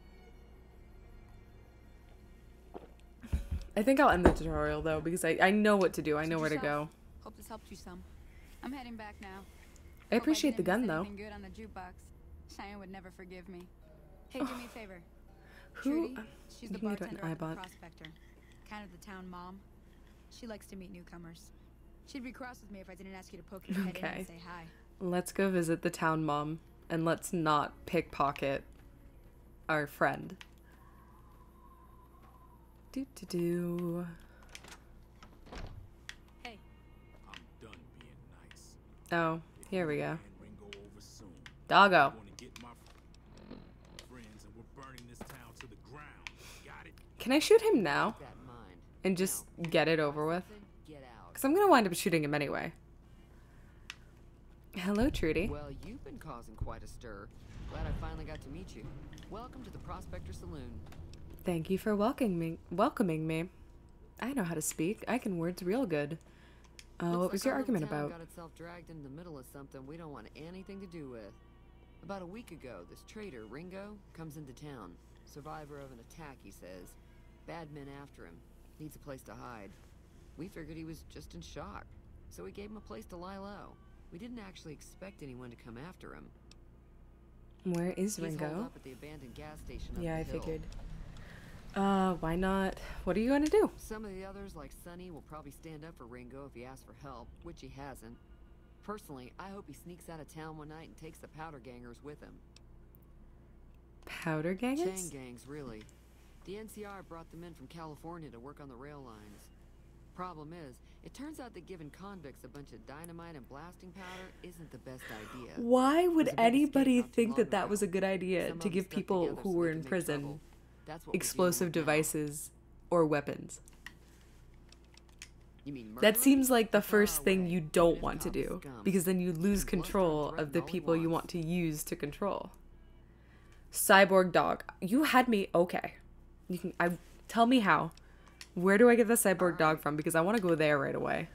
I think I'll end the tutorial though because I, I know what to do. I know where to go. Hope this helped you some. I'm heading back now. I appreciate the Hope I gun didn't though. miss anything good on the jukebox. Cheyenne would never forgive me. Hey, do me a favor. Who? Trudy, she's You the can get bartender an at the iBot. Prospector. Kind of the town mom. She likes to meet newcomers. She'd be cross with me if I didn't ask you to poke your head in Okay. and say hi. Let's go visit the town mom and let's not pickpocket our friend. Do do do. Hey. I'm done being nice. Oh, here we go. And Ringo over soon. Doggo. I wanna get my friends and we're burning this town to the ground. Got it? Can I shoot him now That in mind. and just get it over with? Get out. Because I'm going to wind up shooting him anyway. Hello, Trudy. Well, you've been causing quite a stir. Glad I finally got to meet you. Welcome to the Prospector Saloon. Thank you for welcoming me. Welcoming me. I know how to speak. I can words real good. Uh, Looks what was like your our little argument town about? got itself dragged into the middle of something we don't want anything to do with. About a week ago, this traitor, Ringo, comes into town. Survivor of an attack, he says. Bad men after him. Needs a place to hide. We figured he was just in shock, so we gave him a place to lie low. We didn't actually expect anyone to come after him. Where is He's holed Ringo? up at the abandoned gas station up Yeah, the I hill. figured. Uh, why not? What are you going to do? Some of the others, like Sonny, will probably stand up for Ringo if he asks for help, which he hasn't. Personally, I hope he sneaks out of town one night and takes the powder gangers with him. Powder Chain gangers? gangs, really. The N C R brought them in from California to work on the rail lines. Problem is, It turns out that giving convicts a bunch of dynamite and blasting powder isn't the best idea. Why would There's a big anybody escape not too think long that that ago. was a good idea Some to of give them stuck people together who so were they in could make prison trouble. That's what we're dealing explosive with now. devices or weapons? You mean That murderers? seems like the They're far first thing away, you even don't if want to cops do, scum. because then you lose And Bloodstone control threatened of the all he people you wants. want to use to control. Cyborg dog. You had me okay. You can I tell me how. Where do I get the cyborg dog from? Because I want to go there right away.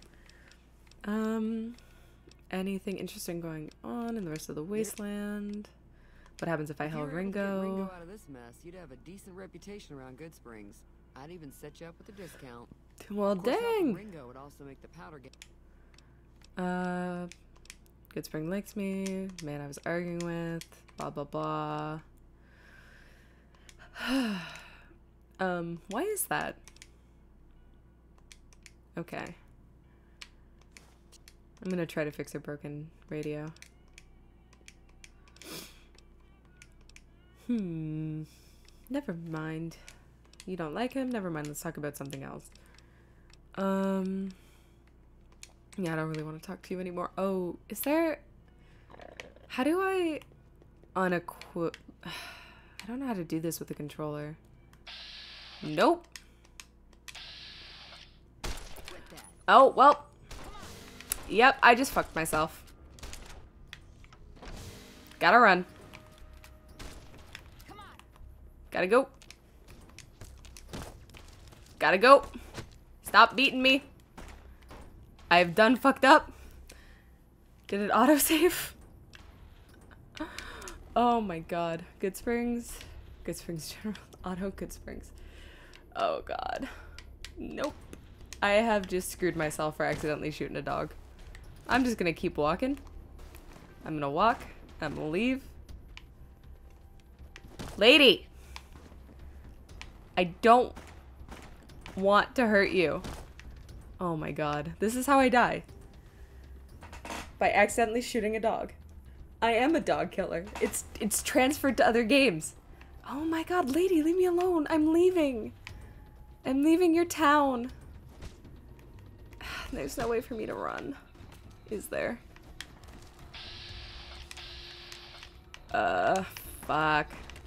Um anything interesting going on in the rest of the wasteland? What happens if I If you held were able to get Ringo? Ringo out of this mess, you'd have a decent reputation around Good Springs. I'd even set you up with a discount. Well, Of course, helping dang. Ringo would also make the powder get. Uh, Good Spring likes me. Man I was arguing with. Blah, blah, blah. um, why is that? Okay. I'm gonna try to fix a broken radio. Hmm. Never mind. You don't like him? Never mind. Let's talk about something else. Um... Yeah, I don't really want to talk to you anymore. Oh, is there... How do I unequip... I don't know how to do this with the controller. Nope. Oh, well. Yep, I just fucked myself. Gotta run. Gotta go. Gotta go. Stop beating me. I've done fucked up. Did it autosave? Oh my god. Good Springs. Good Springs General. Auto Good Springs. Oh god. Nope. I have just screwed myself for accidentally shooting a dog. I'm just gonna keep walking. I'm gonna walk. I'm gonna leave. Lady! I don't want to hurt you. Oh my god. This is how I die. By accidentally shooting a dog. I am a dog killer. It's it's transferred to other games. Oh my god, lady, leave me alone. I'm leaving. I'm leaving your town. There's no way for me to run. Is there? Uh, fuck.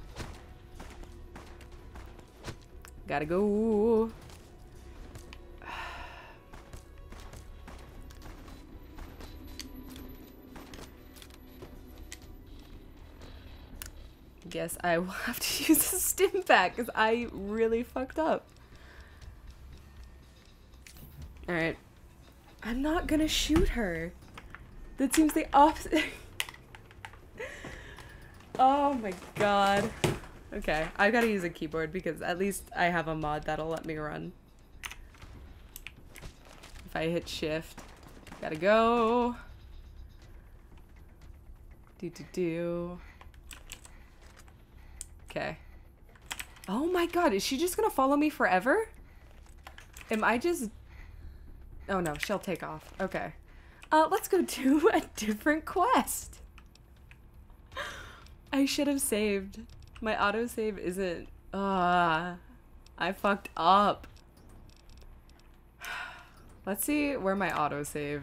Gotta go. Guess I will have to use a stim pack because I really fucked up. Alright. I'm not gonna shoot her. That seems the opposite. Oh my god. Okay, I've gotta use a keyboard because at least I have a mod that'll let me run. If I hit shift. Gotta go. Do do do. Okay. Oh my god, is she just gonna follow me forever? Am I just... Oh no, she'll take off. Okay. Uh, let's go do a different quest. I should have saved. My autosave isn't... Ah, uh, I fucked up. Let's see where my autosave...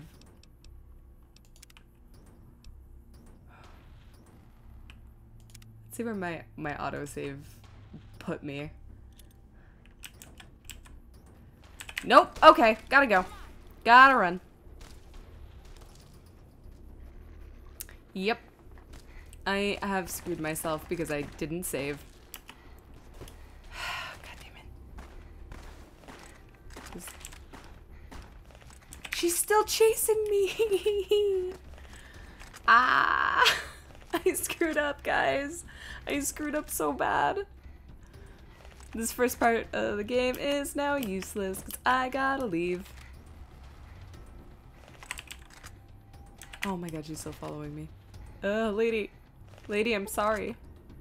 Let's see where my, my autosave put me. Nope. Okay. Gotta go. Gotta run. Yep. I have screwed myself because I didn't save. God damn it. Just... She's still chasing me. Ah. I screwed up, guys. I screwed up so bad. This first part of the game is now useless because I gotta leave. Oh my god, she's still following me. Uh, lady. Lady, I'm sorry.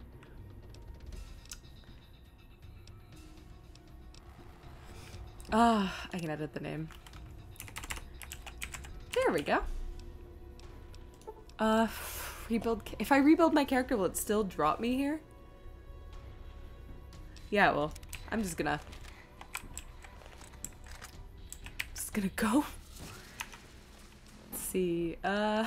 Ah, oh, I can edit the name. There we go. Uh, rebuild. If I rebuild my character, will it still drop me here? Yeah, well, I'm just gonna... Just just gonna go. Let's see. Uh,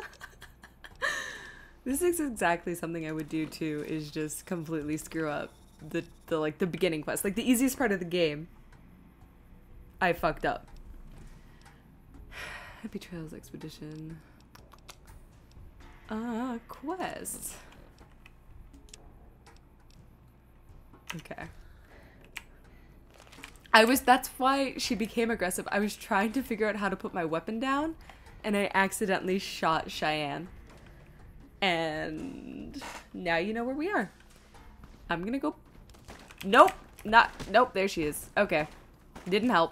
this is exactly something I would do too. Is just completely screw up the the like the beginning quest, like the easiest part of the game. I fucked up. Happy Trails Expedition. Uh, quest. Okay. I was, that's why she became aggressive. I was trying to figure out how to put my weapon down, and I accidentally shot Cheyenne. And now you know where we are. I'm gonna go. Nope, not, nope, there she is. Okay. Didn't help.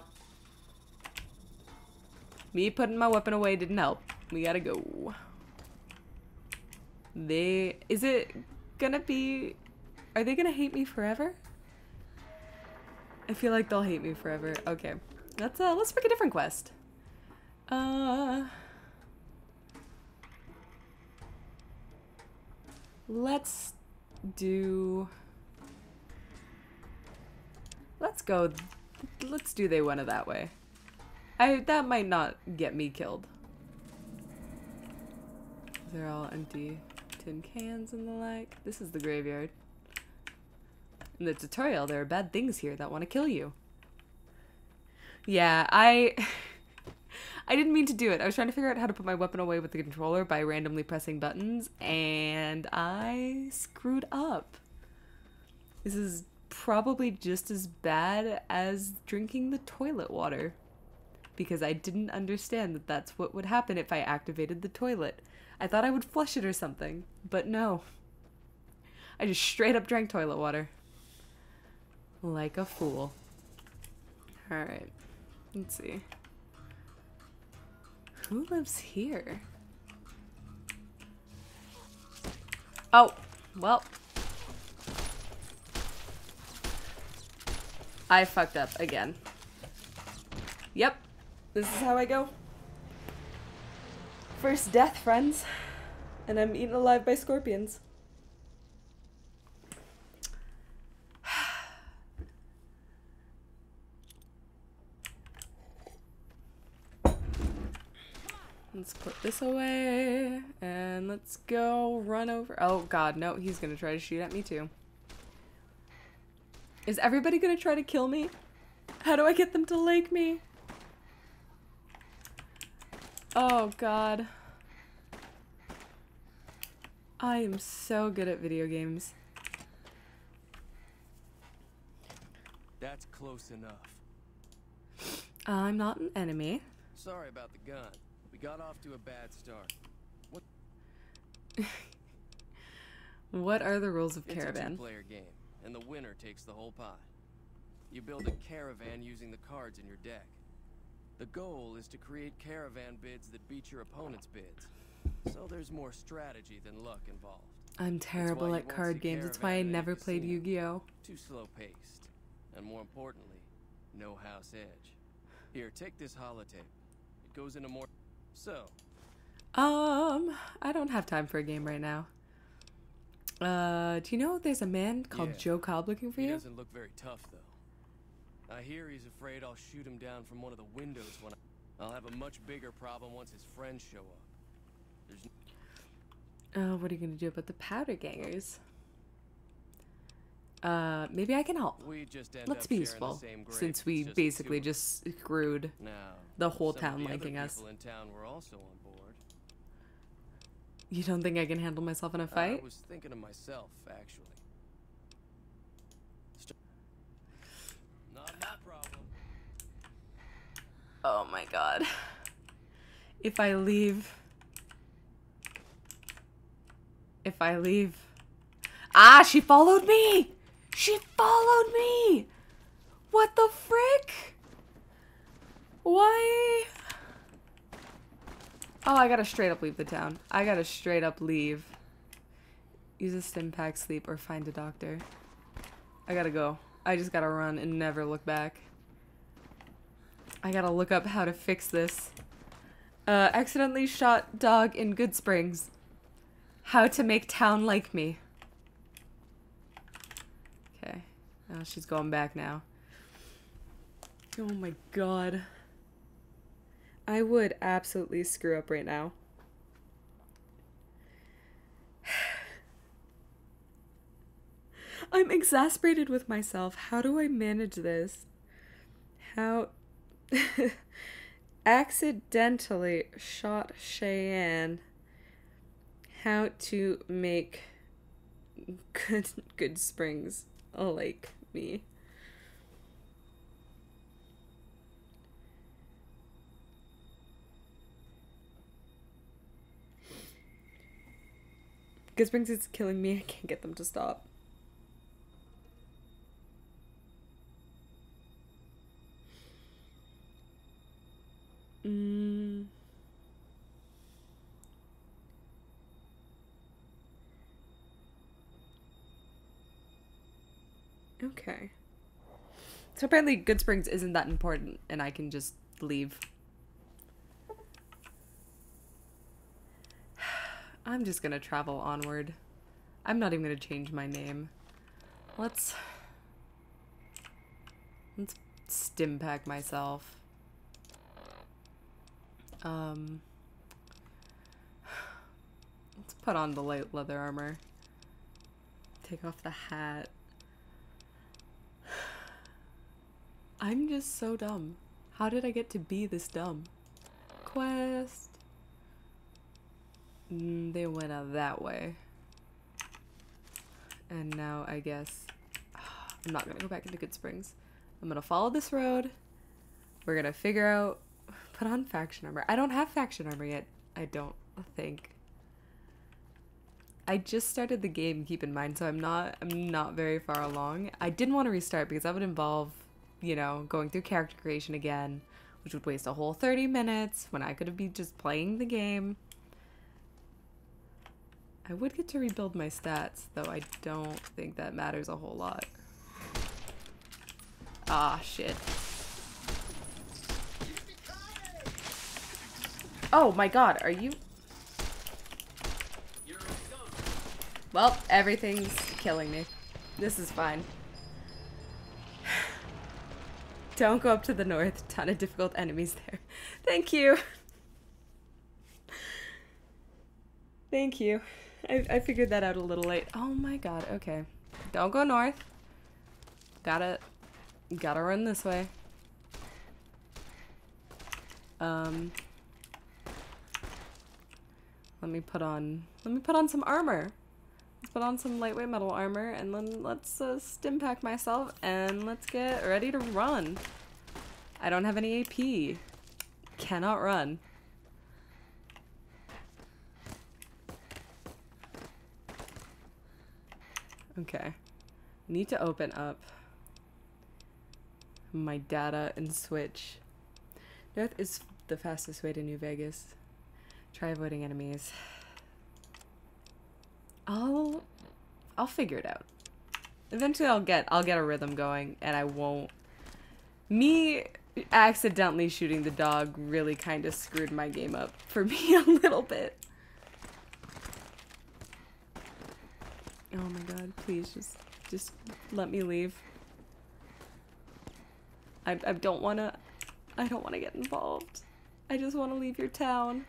Me putting my weapon away didn't help. We gotta go. They, is it gonna be, are they gonna hate me forever? I feel like they'll hate me forever. Okay. Let's, uh, let's pick a different quest. Uh... Let's do... Let's go... Let's do they went it that way. I, that might not get me killed. They're all empty tin cans and the like. This is the graveyard. In the tutorial, there are bad things here that want to kill you. Yeah, I... I didn't mean to do it. I was trying to figure out how to put my weapon away with the controller by randomly pressing buttons, and I screwed up. This is probably just as bad as drinking the toilet water, because I didn't understand that that's what would happen if I activated the toilet. I thought I would flush it or something, but no. I just straight up drank toilet water. Like a fool. Alright. Let's see. Who lives here? Oh, well. I fucked up again. Yep. This is how I go. First death, friends. And I'm eaten alive by scorpions. Let's put this away, and let's go run over. Oh god, no, he's gonna try to shoot at me too. Is everybody gonna try to kill me? How do I get them to like me? Oh god. I am so good at video games. That's close enough. I'm not an enemy. Sorry about the gun. We got off to a bad start. What? What are the rules of Caravan? It's a two-player game, and the winner takes the whole pot. You build a caravan using the cards in your deck. The goal is to create caravan bids that beat your opponent's bids. So there's more strategy than luck involved. I'm terrible at card games. That's why I never played Yu-Gi-Oh! Too slow-paced. And more importantly, no house edge. Here, take this holotape. It goes into more... So, um, I don't have time for a game right now. Uh, do you know there's a man called yeah. Joe Cobb looking for he you? He doesn't look very tough, though. I hear he's afraid I'll shoot him down from one of the windows when I... I'll have a much bigger problem once his friends show up. There's... Uh, what are you gonna do about the powder gangers? Uh, maybe I can help. We just end Let's up be sharing useful, the same grave. since we Just basically two. just screwed Now, the whole some town of the liking other us. people in town were also on board. You don't think I can handle myself in a fight? I was thinking of myself, actually. St Not my problem. Oh my god. If I leave... If I leave... Ah, she followed me! She followed me! What the frick? Why? Oh, I gotta straight up leave the town. I gotta straight up leave. Use a stim pack, sleep, or find a doctor. I gotta go. I just gotta run and never look back. I gotta look up how to fix this. Uh, accidentally shot dog in Good Springs. How to make town like me. Okay. Oh, she's going back now. Oh my god. I would absolutely screw up right now. I'm exasperated with myself. How do I manage this? How... Accidentally shot Cheyenne. How to make good, good springs like me. Good Springs is killing me. I can't get them to stop. Mm. Okay. So apparently Good Springs isn't that important and I can just leave. I'm just gonna travel onward. I'm not even gonna change my name. Let's... Let's stim pack myself. Um... Let's put on the light leather armor. Take off the hat. I'm just so dumb. How did I get to be this dumb? Quest... Mm, they went out that way. And now I guess I'm not gonna go back into Good Springs. I'm gonna follow this road. We're gonna figure out... Put on faction armor. I don't have faction armor yet. I don't think. I just started the game, keep in mind, so I'm not I'm not very far along. I didn't want to restart because that would involve, you know, going through character creation again, which would waste a whole thirty minutes when I could have been just playing the game. I would get to rebuild my stats, though I don't think that matters a whole lot. Ah, shit. Oh my god, are you... Well, everything's killing me. This is fine. Don't go up to the north. Ton of difficult enemies there. Thank you. Thank you. I, I figured that out a little late. Oh my god, okay. Don't go north. Gotta, gotta run this way. Um, let me put on, let me put on some armor. Let's put on some lightweight metal armor and then let's uh, stim pack myself and let's get ready to run. I don't have any A P. Cannot run. Okay, need to open up my data and switch. North is the fastest way to New Vegas. Try avoiding enemies. I'll, I'll figure it out. Eventually I'll get, I'll get a rhythm going and I won't. Me accidentally shooting the dog really kind of screwed my game up for me a little bit. Oh my god, please just just let me leave. I I don't wanna I don't wanna get involved. I just wanna leave your town.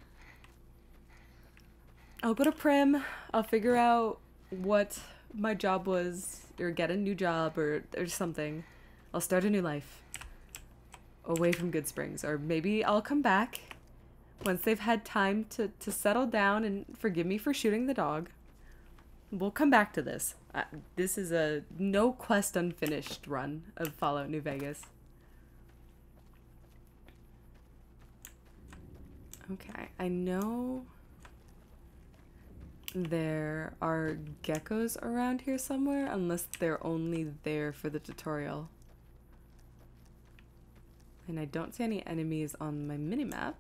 I'll go to Prim, I'll figure out what my job was, or get a new job or or something. I'll start a new life. Away from Good Springs. Or maybe I'll come back once they've had time to, to settle down and forgive me for shooting the dog. We'll come back to this. Uh, this is a no quest unfinished run of Fallout New Vegas. Okay, I know there are geckos around here somewhere, unless they're only there for the tutorial. And I don't see any enemies on my minimap,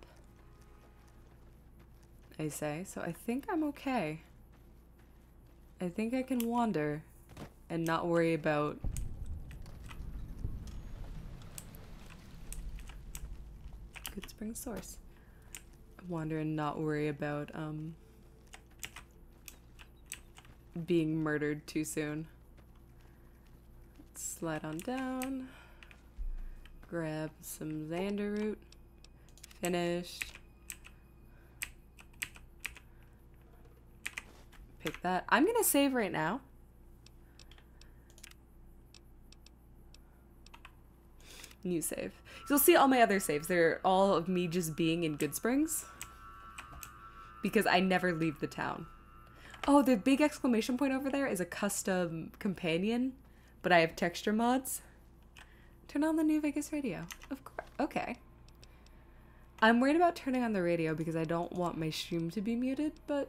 I say, so I think I'm okay. I think I can wander and not worry about Good Spring Source. Wander and not worry about um being murdered too soon. Let's slide on down. Grab some Xander root. Finished. Pick that. I'm gonna save right now. New save. You'll see all my other saves. They're all of me just being in Goodsprings. Because I never leave the town. Oh, the big exclamation point over there is a custom companion. But I have texture mods. Turn on the New Vegas radio. Of course. Okay. I'm worried about turning on the radio because I don't want my stream to be muted, but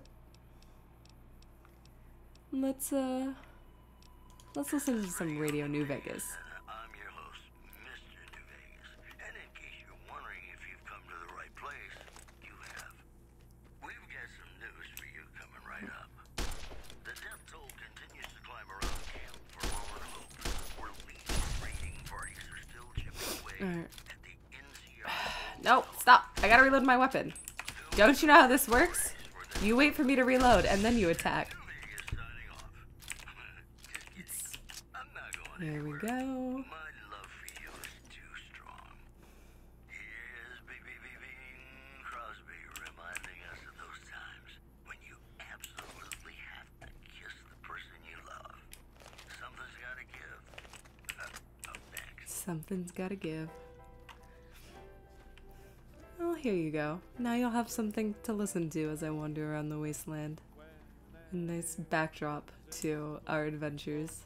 let's uh let's listen to some Radio New Vegas. I'm your host, Mister New Vegas. And in case you're wondering if you've come to the right place, you have. We've got some news for you coming right up. The death toll continues to climb around camp for Lone Hope, where leading raiding parties are still chipping away Alright. at the N C R. No, stop. I gotta reload my weapon. Don't you know how this works? You wait for me to reload and then you attack. There we go. My love for you is too strong. Here's B B B Bing Crosby reminding us of those times when you absolutely have to kiss the person you love. Something's gotta give. Uh, up next. Something's gotta give. Oh, here you go. Now you'll have something to listen to as I wander around the wasteland. A nice backdrop to our adventures.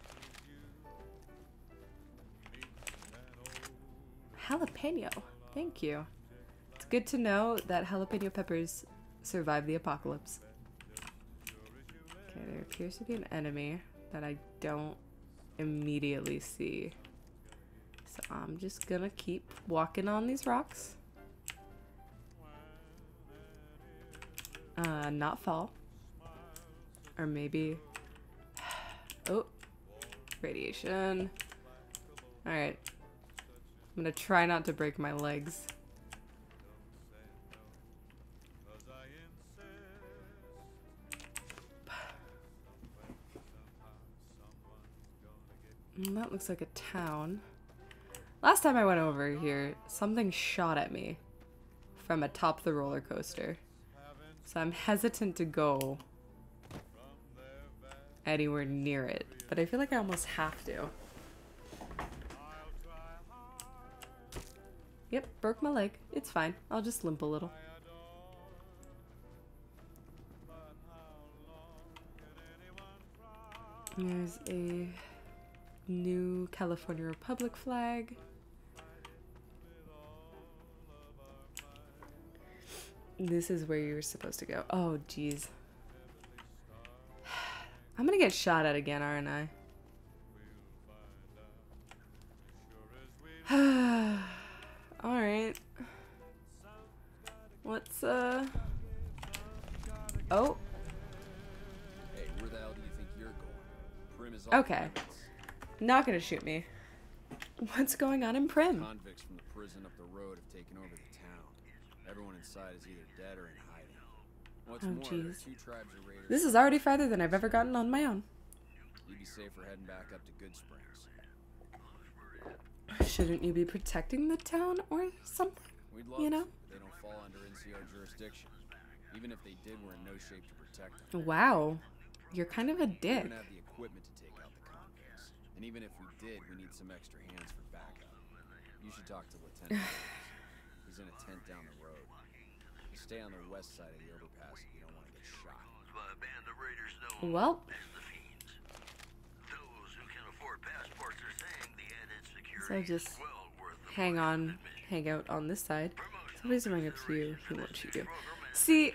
Jalapeno. Thank you. It's good to know that jalapeno peppers survive the apocalypse. Okay, there appears to be an enemy that I don't immediately see. So I'm just gonna keep walking on these rocks. Uh, not fall. Or maybe... Oh. Radiation. Alright. I'm gonna try not to break my legs. Mm, that looks like a town. Last time I went over here, something shot at me from atop the roller coaster. So I'm hesitant to go anywhere near it, but I feel like I almost have to. Yep, broke my leg. It's fine. I'll just limp a little. There's a new California Republic flag. This is where you're supposed to go. Oh, jeez. I'm gonna get shot at again, aren't I? Alright. What's, uh... Oh. Hey, where the hell do you think you're going? Prim is Okay. Not gonna shoot me. What's going on in Prim? Convicts from the prison up the road have taken over the town. Everyone inside is either dead or in hiding. What's Oh, more, there are jeez. two tribes of raiders. This is already farther than I've ever gotten on my own. You'd be safer heading back up to Goodsprings. Shouldn't you be protecting the town or something? We'd love You know? to, but they don't fall under N C R jurisdiction. Even if they did, we're in no shape to protect them. Wow. You're kind of a We dick. don't have the equipment to take out the convicts. And even if we did, we need some extra hands for backup. You should talk to Lieutenant Williams. He's in a tent down the road. You stay on the west side of the overpass if you don't want to get shot. A band of raiders known Well. as the Fiends. Those who can afford passports are saying the added security So just is well worth the hang on, hang out on this side. Somebody's running up to you, he won't shoot you. See,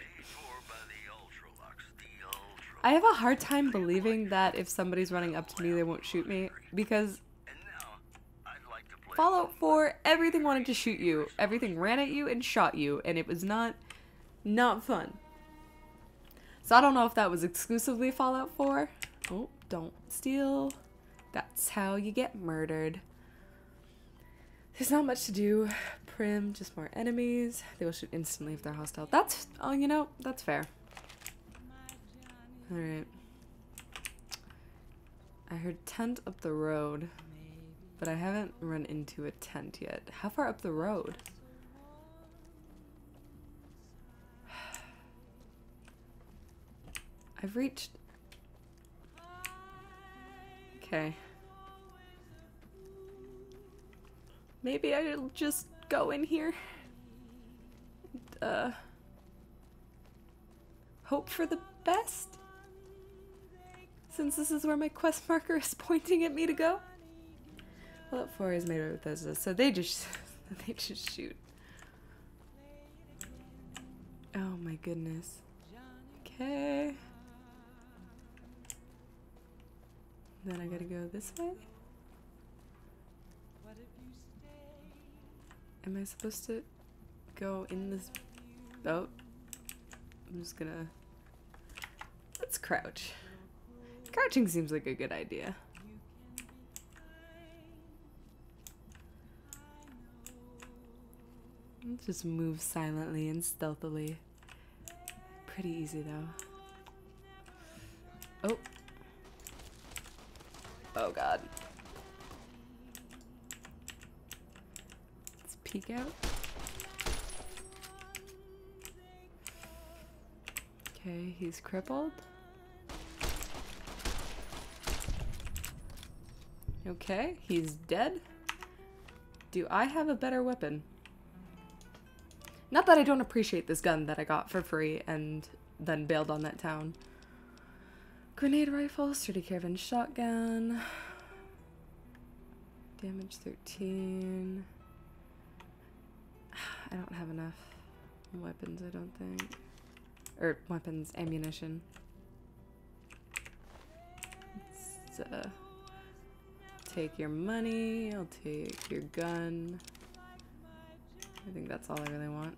I have a hard time believing that if somebody's running up to me, they won't shoot me, because Fallout four, everything wanted to shoot you. Everything ran at you and shot you, and it was not, not fun. So I don't know if that was exclusively Fallout four. Oh, don't steal. That's how you get murdered. There's not much to do. Prim, just more enemies. They will shoot instantly if they're hostile. That's, oh, you know, that's fair. Alright. I heard tent up the road, but I haven't run into a tent yet. How far up the road? I've reached... Okay. Maybe I'll just go in here. Uh... Hope for the best? Since this is where my quest marker is pointing at me to go. Fallout four is made by Bethesda, so they just they just shoot. Oh my goodness. Okay. Then I gotta go this way. Am I supposed to go in this boat? I'm just gonna... Let's crouch. Crouching seems like a good idea. Let's just move silently and stealthily. Pretty easy though. Oh. Oh god. Let's peek out. Okay, he's crippled. Okay, he's dead. Do I have a better weapon? Not that I don't appreciate this gun that I got for free and then bailed on that town. Grenade rifle, sturdy caravan shotgun. Damage thirteen. I don't have enough weapons, I don't think. Or weapons, ammunition. Let's uh, take your money, I'll take your gun. I think that's all I really want.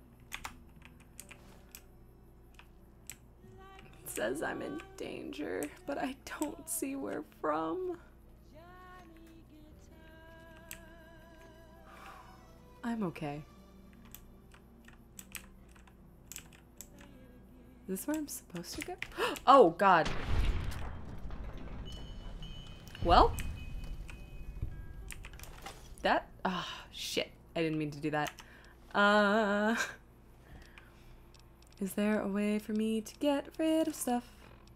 It says I'm in danger, but I don't see where from. I'm okay. Is this where I'm supposed to go? Oh, God. Well. That, ah, oh, shit. I didn't mean to do that. Uh, is there a way for me to get rid of stuff?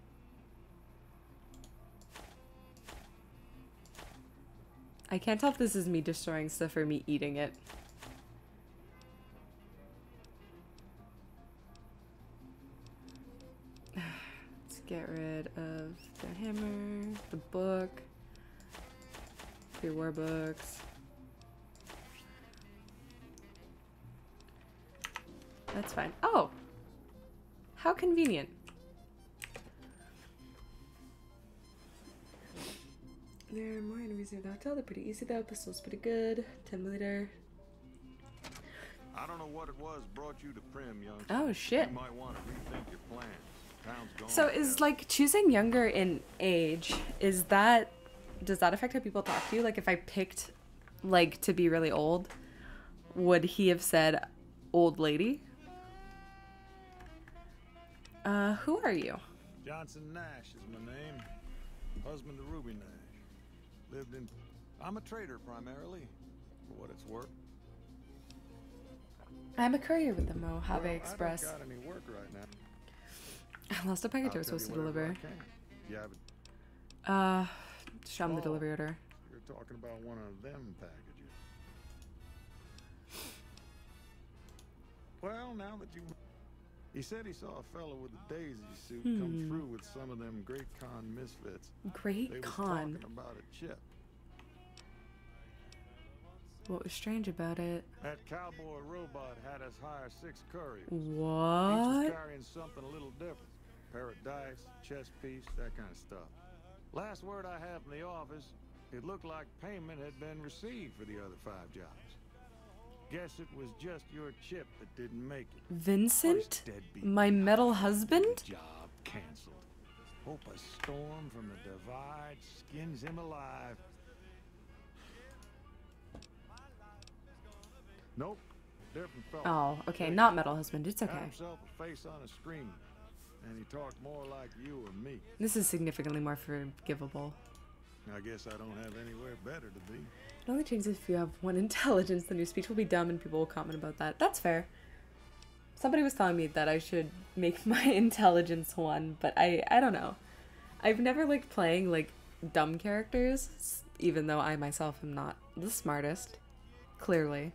I can't tell if this is me destroying stuff or me eating it. Let's get rid of the hammer, the book, three war books. That's fine. Oh! How convenient. There are more enemies near the hotel. They're pretty easy though. Pistol's pretty good. ten milliliter. I don't know what it was brought you to Primm, young. Oh shit. You might want to rethink your plans. Town's gone. So is like choosing younger in age, is that, does that affect how people talk to you? Like if I picked like to be really old, would he have said old lady? Uh, who are you? Johnson Nash is my name. Husband to Ruby Nash. Lived in... I'm a trader primarily, for what it's worth. I'm a courier with the Mojave well, Express. I don't got any work right now. I lost a package I was supposed to deliver. Yeah, but... Uh, show him oh, the delivery order. You're talking about one of them packages. Well, now that you... He said he saw a fellow with a daisy suit hmm. come through with some of them Great Con misfits. Great they Con? Was talking about a chip. What was strange about it? That cowboy robot had us hire six couriers. What? Each was carrying something a little different. Pair of dice, chess piece, that kind of stuff. Last word I have from the office, it looked like payment had been received for the other five jobs. Guess it was just your chip that didn't make it. Vincent? My metal husband? Job canceled. Hope a storm from the divide skins him alive. Nope. Different fellow. Oh, okay. Not metal husband. It's okay. Got himself a face on a screen, and he talked more like you or me. This is significantly more forgivable. I guess I don't have anywhere better to be. It only changes if you have one intelligence, then your speech will be dumb and people will comment about that. That's fair. somebody was telling me that I should make my intelligence one, but I, I don't know. I've never liked playing, like, dumb characters, even though I myself am not the smartest, clearly.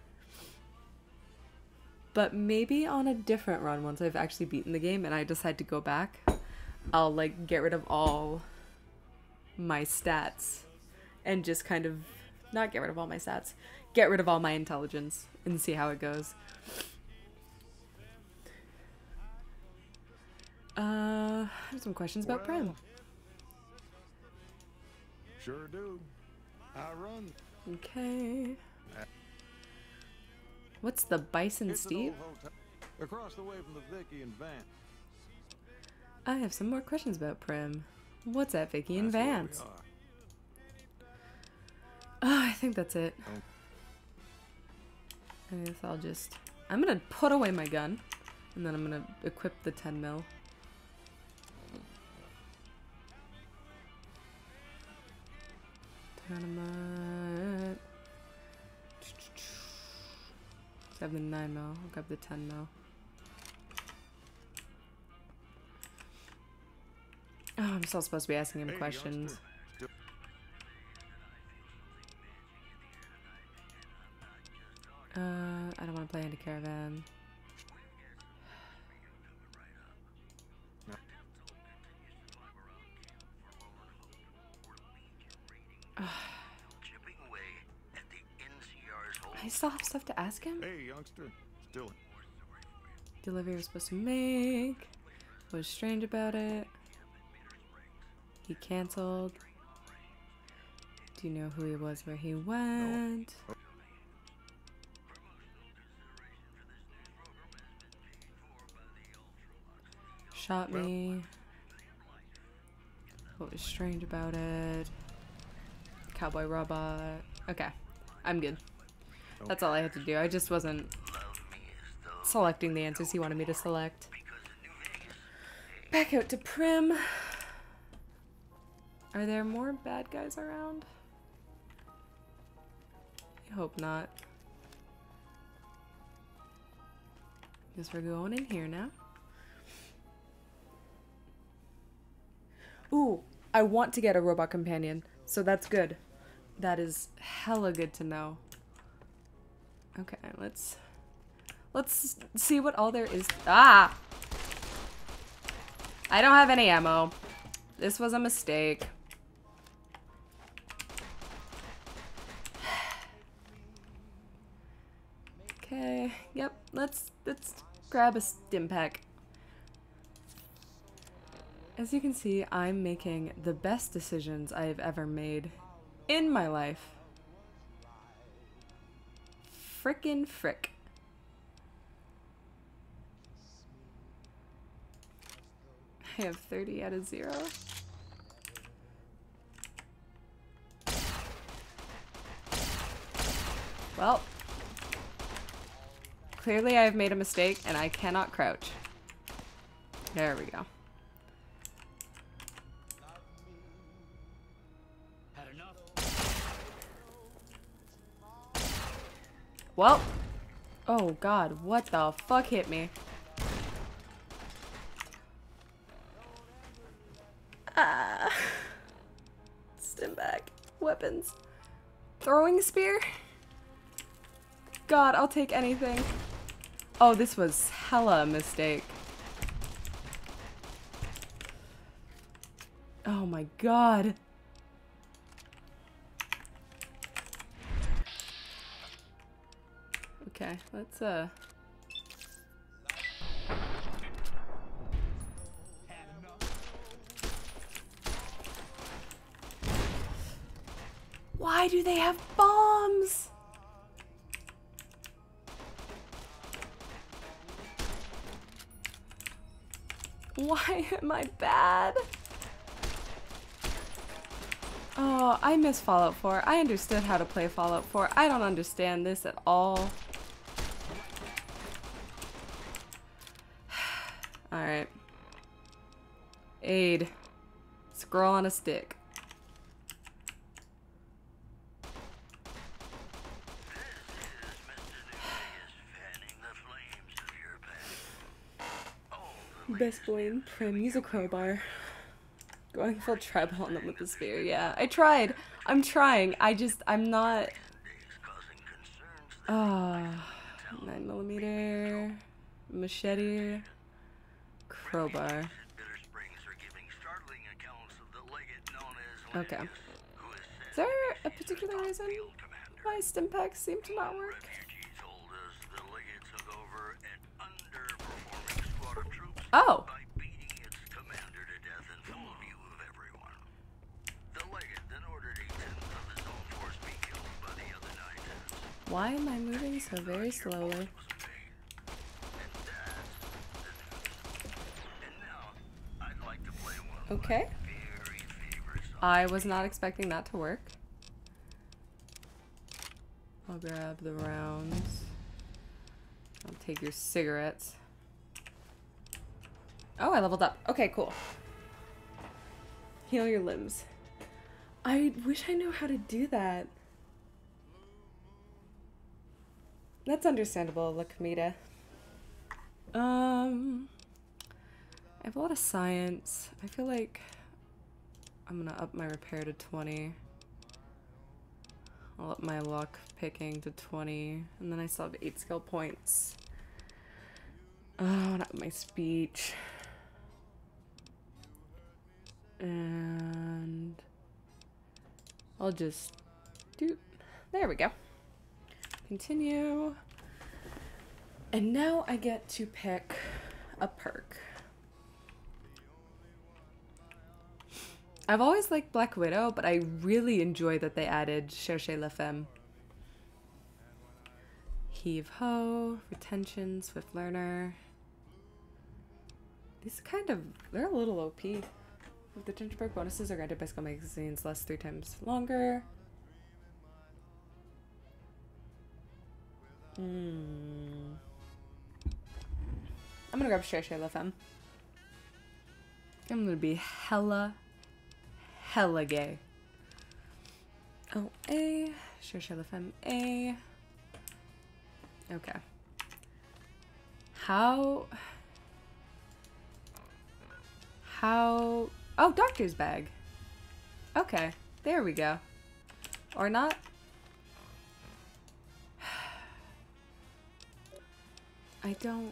But maybe on a different run, once I've actually beaten the game and I decide to go back, I'll, like, get rid of all my stats and just kind of, not get rid of all my stats, get rid of all my intelligence and see how it goes. Uh, I have some questions about Well, Primm. Sure do. I run. Okay. What's the Bison It's an Steve? old hotel across the way from the Vicky and Vance. I have some more questions about Primm. What's at Vicky and That's where we Vance? are. Oh, I think that's it. I guess I'll just... I'm gonna put away my gun, and then I'm gonna equip the ten mil. Dynamite. seventy-nine mil. I'll grab the ten mil. Oh, I'm still supposed to be asking him Hey, questions. youngster. Uh, I don't want to play anti-caravan. I still have stuff to ask him? Hey, youngster. Still. Delivery was supposed to make. Was strange about it. He canceled. Do you know who he was, where he went? Shot me. What was strange about it? Cowboy robot. Okay, I'm good. That's all I had to do. I just wasn't selecting the answers he wanted me to select. Back out to Primm. Are there more bad guys around? I hope not. Guess we're going in here now. Ooh, I want to get a robot companion, so that's good. That is hella good to know. Okay, let's let's see what all there is. Ah! I don't have any ammo. This was a mistake. Okay, yep, let's let's grab a stim pack. As you can see, I'm making the best decisions I've ever made in my life. Frickin' frick. I have thirty out of zero. Well, clearly I've made a mistake and I cannot crouch. There we go. Well, oh god, what the fuck hit me? Ah. Stim back. Weapons. Throwing spear? God, I'll take anything. Oh, this was hella a mistake. Oh my god. Okay, let's uh why do they have bombs? Why am I bad? Oh, I miss Fallout four. I understood how to play Fallout four. I don't understand this at all. Alright. Aid. Scroll on a stick. Best boy in Prim, use a crowbar. Going full tribal on them with the spear. Yeah, I tried. I'm trying. I just, I'm not. Ah, uh, nine millimeter, machete, crowbar. Okay. Is there a particular reason why stim packs seem to not work? Oh. Why am I moving so very slowly? Okay. I was not expecting that to work. I'll grab the rounds. I'll take your cigarettes. Oh, I leveled up. Okay, cool. Heal your limbs. I wish I knew how to do that. That's understandable, La Comida. Um, I have a lot of science. I feel like I'm gonna up my repair to twenty. I'll up my luck picking to twenty, and then I still have eight skill points. Oh, not my speech. And I'll just do. There we go. Continue. And now I get to pick a perk. I've always liked Black Widow, but I really enjoy that they added Cherchez la Femme. Heave Ho, Retention, Swift Learner. These kind of, they're a little O P. The Retention perk bonuses are granted by skill magazines, last three times longer. Hmm. I'm gonna grab Cherchez la Femme. I'm gonna be hella, hella gay. Oh, A. Cherchez la Femme, A. Okay. How... How... Oh, doctor's bag. Okay, there we go. Or not. I don't...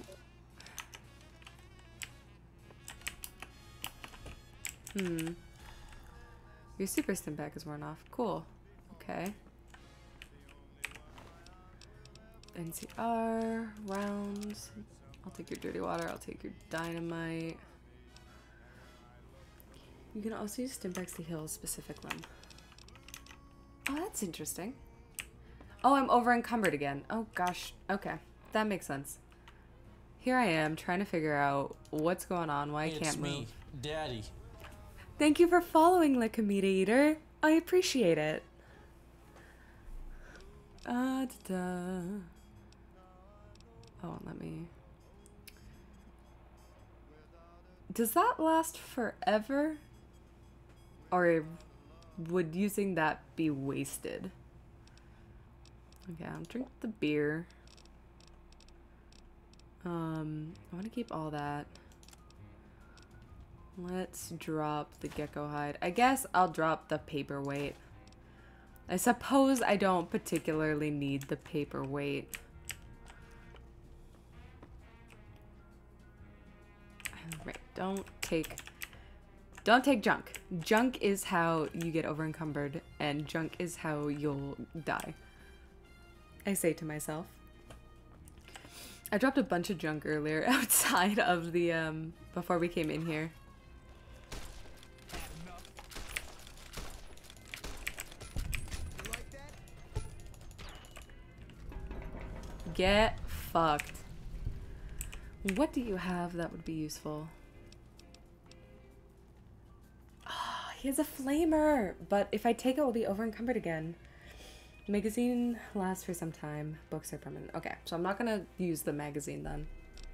Hmm. Your super stim pack is worn off. Cool. Okay. N C R, rounds. I'll take your dirty water. I'll take your dynamite. You can also use stim packs to heal a specific limb. Oh, that's interesting. Oh, I'm over encumbered again. Oh gosh. Okay. That makes sense. Here I am trying to figure out what's going on, why I it's can't me, move. Daddy. Thank you for following, La Comida Eater. I appreciate it. Uh, da -da. Oh, let me... Does that last forever? Or would using that be wasted? Okay, I'll drink the beer. Um, I want to keep all that. Let's drop the gecko hide. I guess I'll drop the paperweight. I suppose I don't particularly need the paperweight. Right, don't take... Don't take junk. Junk is how you get over encumbered, and junk is how you'll die. I say to myself. I dropped a bunch of junk earlier outside of the, um, before we came in here. Get fucked. What do you have that would be useful? Oh, he has a flamer, but if I take it, we'll be over encumbered again. Magazine lasts for some time. Books are permanent. Okay, so I'm not gonna use the magazine then.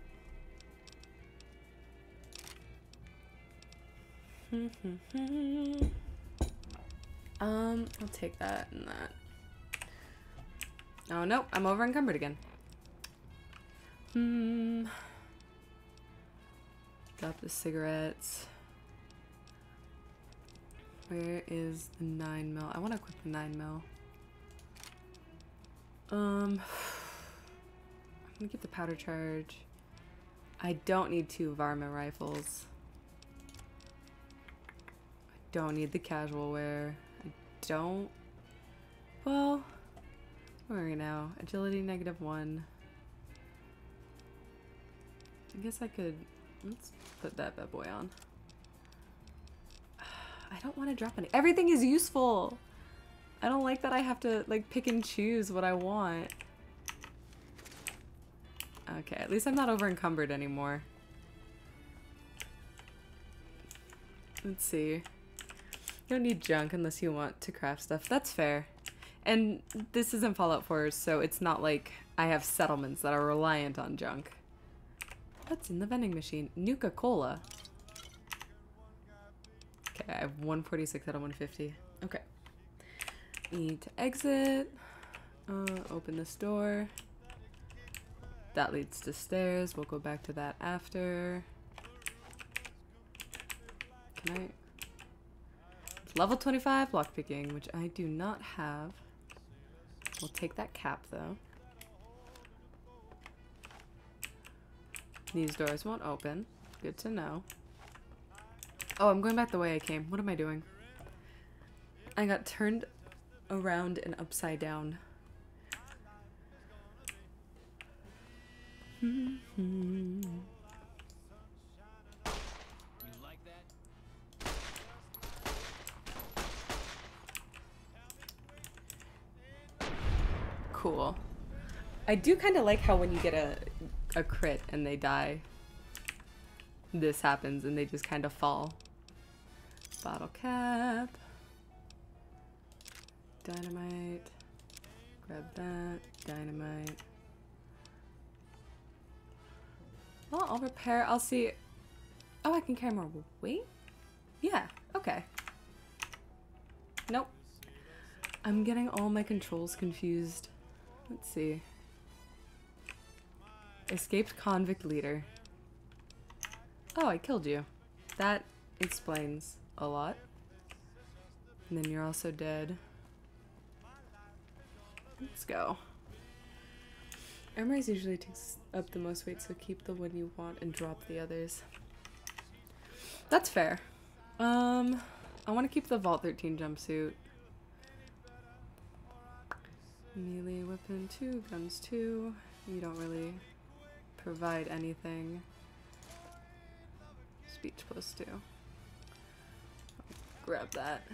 um, I'll take that and that. Oh no, I'm over encumbered again. Hmm. Stop the cigarettes. Where is the nine mil? I want to equip the nine mil. Um, I'm gonna get the powder charge. I don't need two varmint rifles. I don't need the casual wear. I don't. Well, where are we now? Agility negative one. I guess I could. Let's put that bad boy on. I don't want to drop any. Everything is useful. I don't like that I have to like pick and choose what I want. Okay, at least I'm not over encumbered anymore. Let's see. You don't need junk unless you want to craft stuff. That's fair. And this isn't Fallout four, so it's not like I have settlements that are reliant on junk. What's in the vending machine? Nuka-Cola. Okay, I have one forty-six out of one fifty. Okay. Need to exit. Uh, open this door. That leads to stairs. We'll go back to that after. Can I? It's level twenty-five lockpicking, which I do not have. We'll take that cap though. These doors won't open. Good to know. Oh, I'm going back the way I came. What am I doing? I got turned around and upside down. Cool. I do kind of like how when you get a a crit and they die, this happens and they just kind of fall. Bottle cap. Dynamite. Grab that. Dynamite. Well, I'll repair. I'll see. Oh, I can carry more weight? Yeah, okay. Nope. I'm getting all my controls confused. Let's see. Escaped convict leader. Oh, I killed you. That explains a lot. And then you're also dead. Let's go. Armories usually takes up the most weight, so keep the one you want and drop the others. That's fair. Um, I want to keep the Vault thirteen jumpsuit. Melee weapon two, guns two. You don't really provide anything. Speech plus two. Grab that.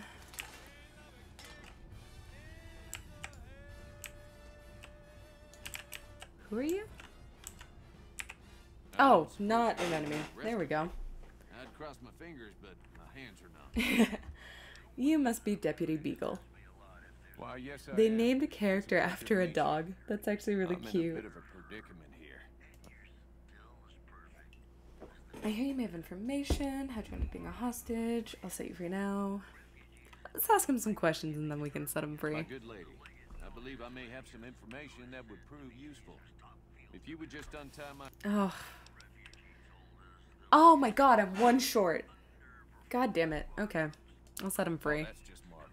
Who are you? Oh, not an enemy. There we go. I'd cross my fingers, but my hands are not. You must be Deputy Beagle. Why, yes, I They am. named a character after a dog. That's actually really I'm in a cute. bit of a predicament here. I hear you may have information. How'd you end up being a hostage? I'll set you free now. Let's ask him some questions and then we can set him My free. good lady, I believe I may have some information that would prove useful. If you would just untie my... Oh. Oh my god, I'm one short. God damn it. Okay. I'll set him free. That's just marvelous.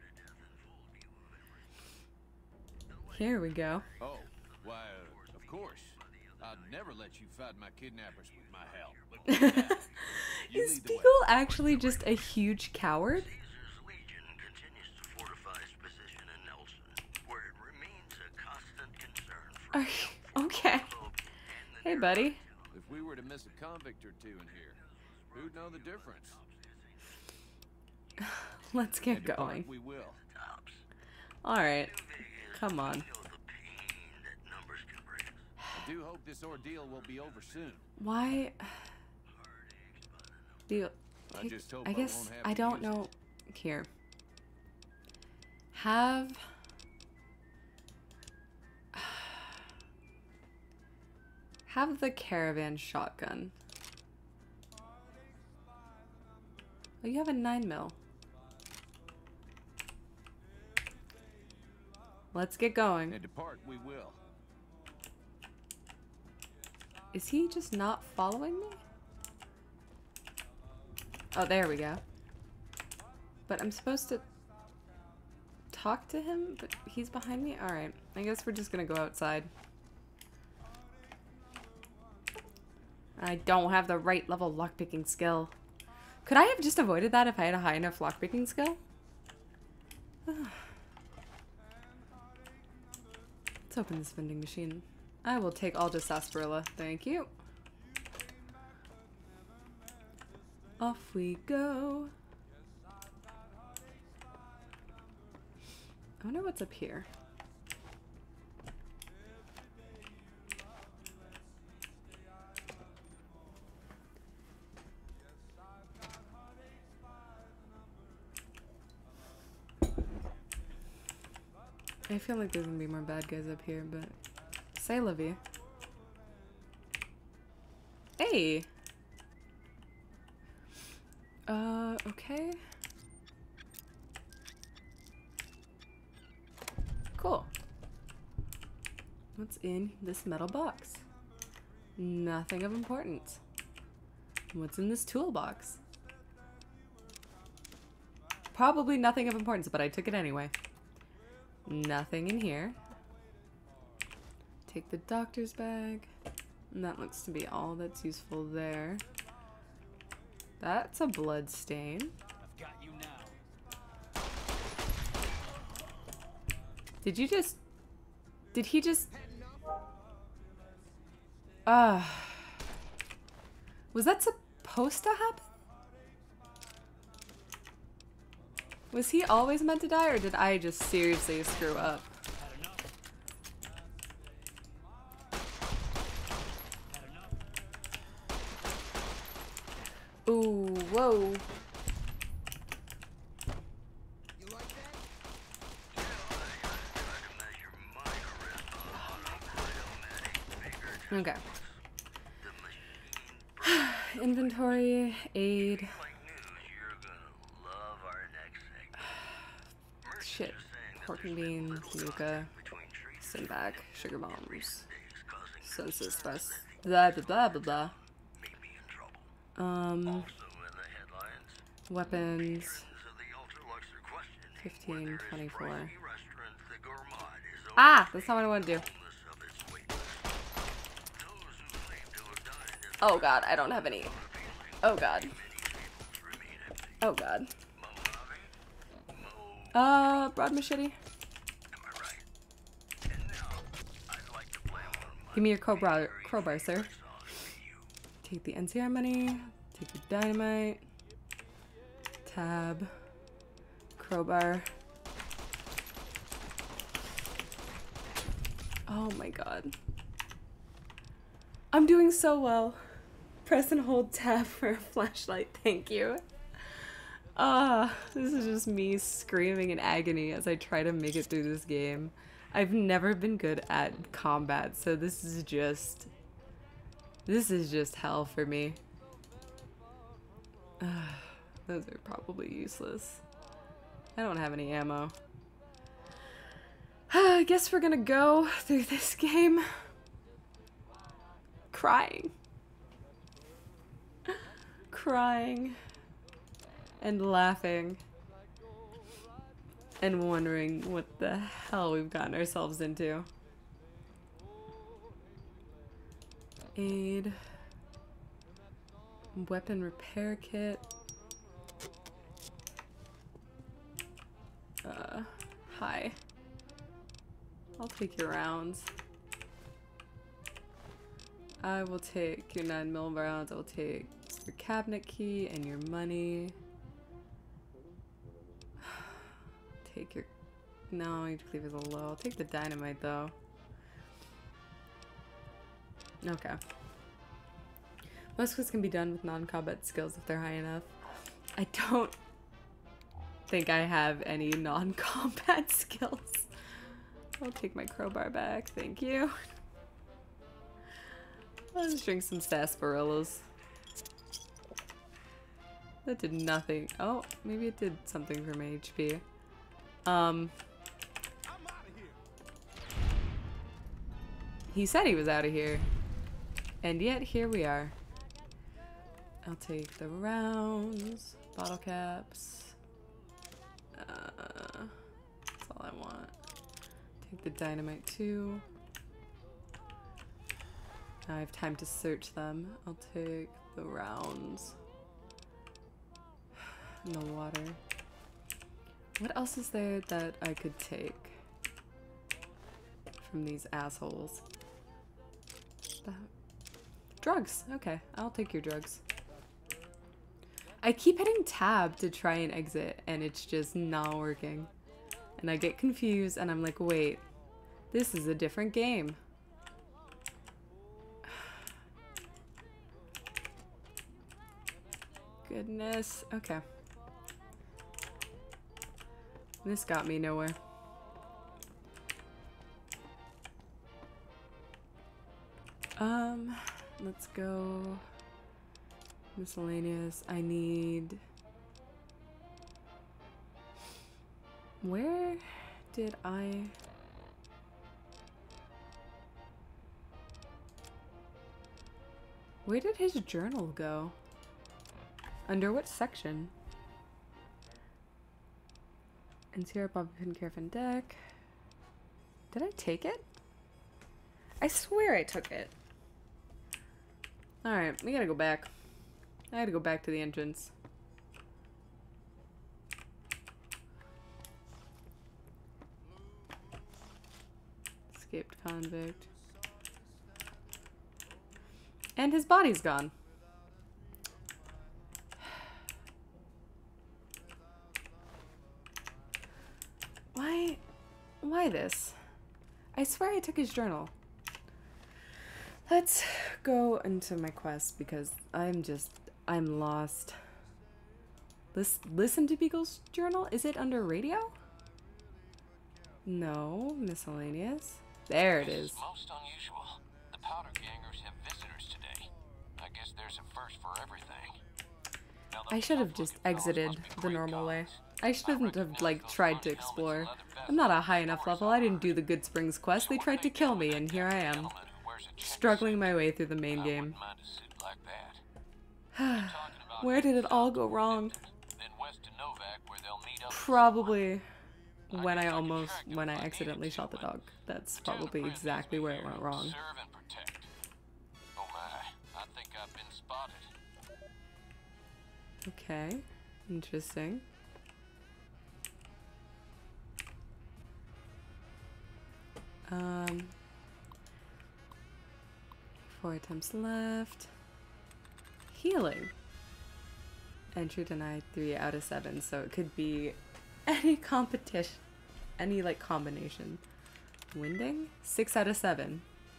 Here we go. Oh, why, uh, of course. I'd never let you fight my kidnappers with my help. But with that, you Is lead the way. Beagle actually just a huge coward? Legion continues to fortify its position in Nelson, where it remains a constant concern for Are you- okay. Hey, buddy. If we were to miss a convict or two in here, who'd know the difference? Let's get And depart going. We will. Alright. Come on. I do hope this ordeal will be over soon. Why? Beagle. I take- just hope I I guess won't have I to don't use it. know. Here. Have. Have the caravan shotgun. Oh, you have a nine mil. Let's get going. And depart we will. Is he just not following me? Oh, there we go. But I'm supposed to talk to him, but he's behind me? Alright, I guess we're just gonna go outside. I don't have the right level lockpicking skill. Could I have just avoided that if I had a high enough lockpicking skill? Let's open this vending machine. I will take all this sarsaparilla. Thank you. Off we go. I wonder what's up here. I feel like there's gonna be more bad guys up here, but say la vie. Hey. Uh, okay. Cool. What's in this metal box? Nothing of importance. What's in this toolbox? Probably nothing of importance, but I took it anyway. Nothing in here. Take the doctor's bag. And that looks to be all that's useful there. That's a blood stain. I've got you now. Did you just... Did he just... Uh... Was that supposed to happen? Was he always meant to die, or did I just seriously screw up? Ooh, whoa. Okay. Inventory, aid. Shit. Pork and beans, Nuka, Sinback, sugar bombs, census bus, blah blah blah blah blah. Um, weapons, fifteen, twenty-four. Ah! That's not what I want to do. Oh god, I don't have any. Oh god. Oh god. Uh, broad machete. Give me your crowbar, crowbar, sir. Take the N C R money. Take your dynamite. Tab. Crowbar. Oh my god. I'm doing so well. Press and hold tab for a flashlight. Thank you. Ah, uh, this is just me screaming in agony as I try to make it through this game. I've never been good at combat, so this is just... This is just hell for me. Uh, those are probably useless. I don't have any ammo. I guess we're gonna go through this game crying. Crying. And laughing. And wondering what the hell we've gotten ourselves into. Aid. Weapon repair kit. Uh, hi. I'll take your rounds. I will take your nine mil rounds. I will take your cabinet key and your money. Take your... No, your cleavers are low. I'll take the dynamite though. Okay. Most quests can be done with non-combat skills if they're high enough. I don't think I have any non-combat skills. I'll take my crowbar back, thank you. I'll just drink some sarsaparillas. That did nothing. Oh, maybe it did something for my H P. Um... He said he was out of here. And yet, here we are. I'll take the rounds, bottle caps. Uh, that's all I want. Take the dynamite too. Now I have time to search them. I'll take the rounds. And the water. What else is there that I could take from these assholes? The drugs. Okay, I'll take your drugs. I keep hitting tab to try and exit and it's just not working. And I get confused and I'm like, wait, this is a different game. Goodness. Okay. This got me nowhere. Um, let's go miscellaneous. I need... Where did I... Where did his journal go? Under what section? And Sierra Bobby Pin Carefin deck. Did I take it? I swear I took it. Alright, we gotta go back. I gotta go back to the entrance. Escaped convict. And his body's gone. Why? Why this? I swear I took his journal. Let's go into my quest because I'm just, I'm lost. Listen, listen to Beagle's journal? Is it under radio? No, miscellaneous. There it is. Most unusual. The Powder Gangers have visitors today. I guess there's a first for everything. I should have just exited the normal way. I shouldn't have, like, tried to explore. I'm not a high enough level. I didn't do the Good Springs quest. They tried to kill me, and here I am. Struggling my way through the main game. Where did it all go wrong? Probably when I almost, when I accidentally shot the dog. That's probably exactly where it went wrong. Oh my, I think I've been spotted. Okay, interesting. Um, four attempts left. Healing. Entry denied three out of seven, so it could be any competition, any like combination. Winding? Six out of seven.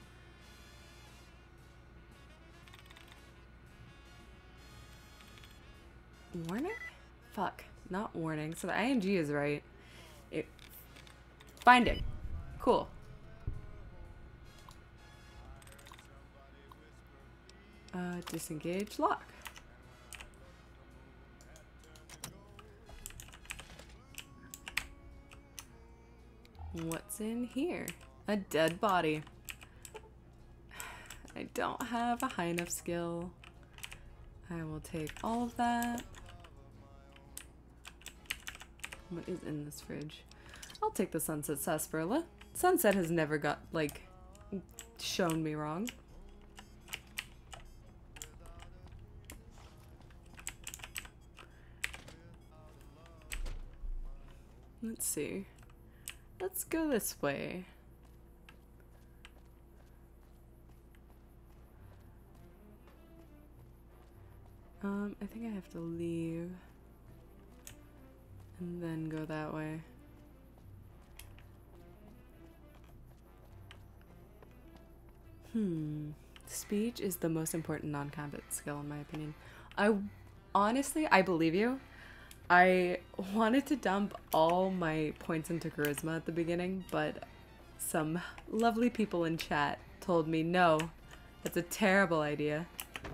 Warning? Fuck. Not warning. So the I N G is right. It. Binding. Cool. Uh, disengage lock. What's in here? A dead body. I don't have a high enough skill. I will take all of that. What is in this fridge? I'll take the Sunset Sarsaparilla. Sunset has never got, like, shown me wrong. Let's see. Let's go this way. Um, I think I have to leave and then go that way. Hmm. Speech is the most important non-combat skill in my opinion. I honestly, I believe you. I wanted to dump all my points into charisma at the beginning, but some lovely people in chat told me, no, that's a terrible idea.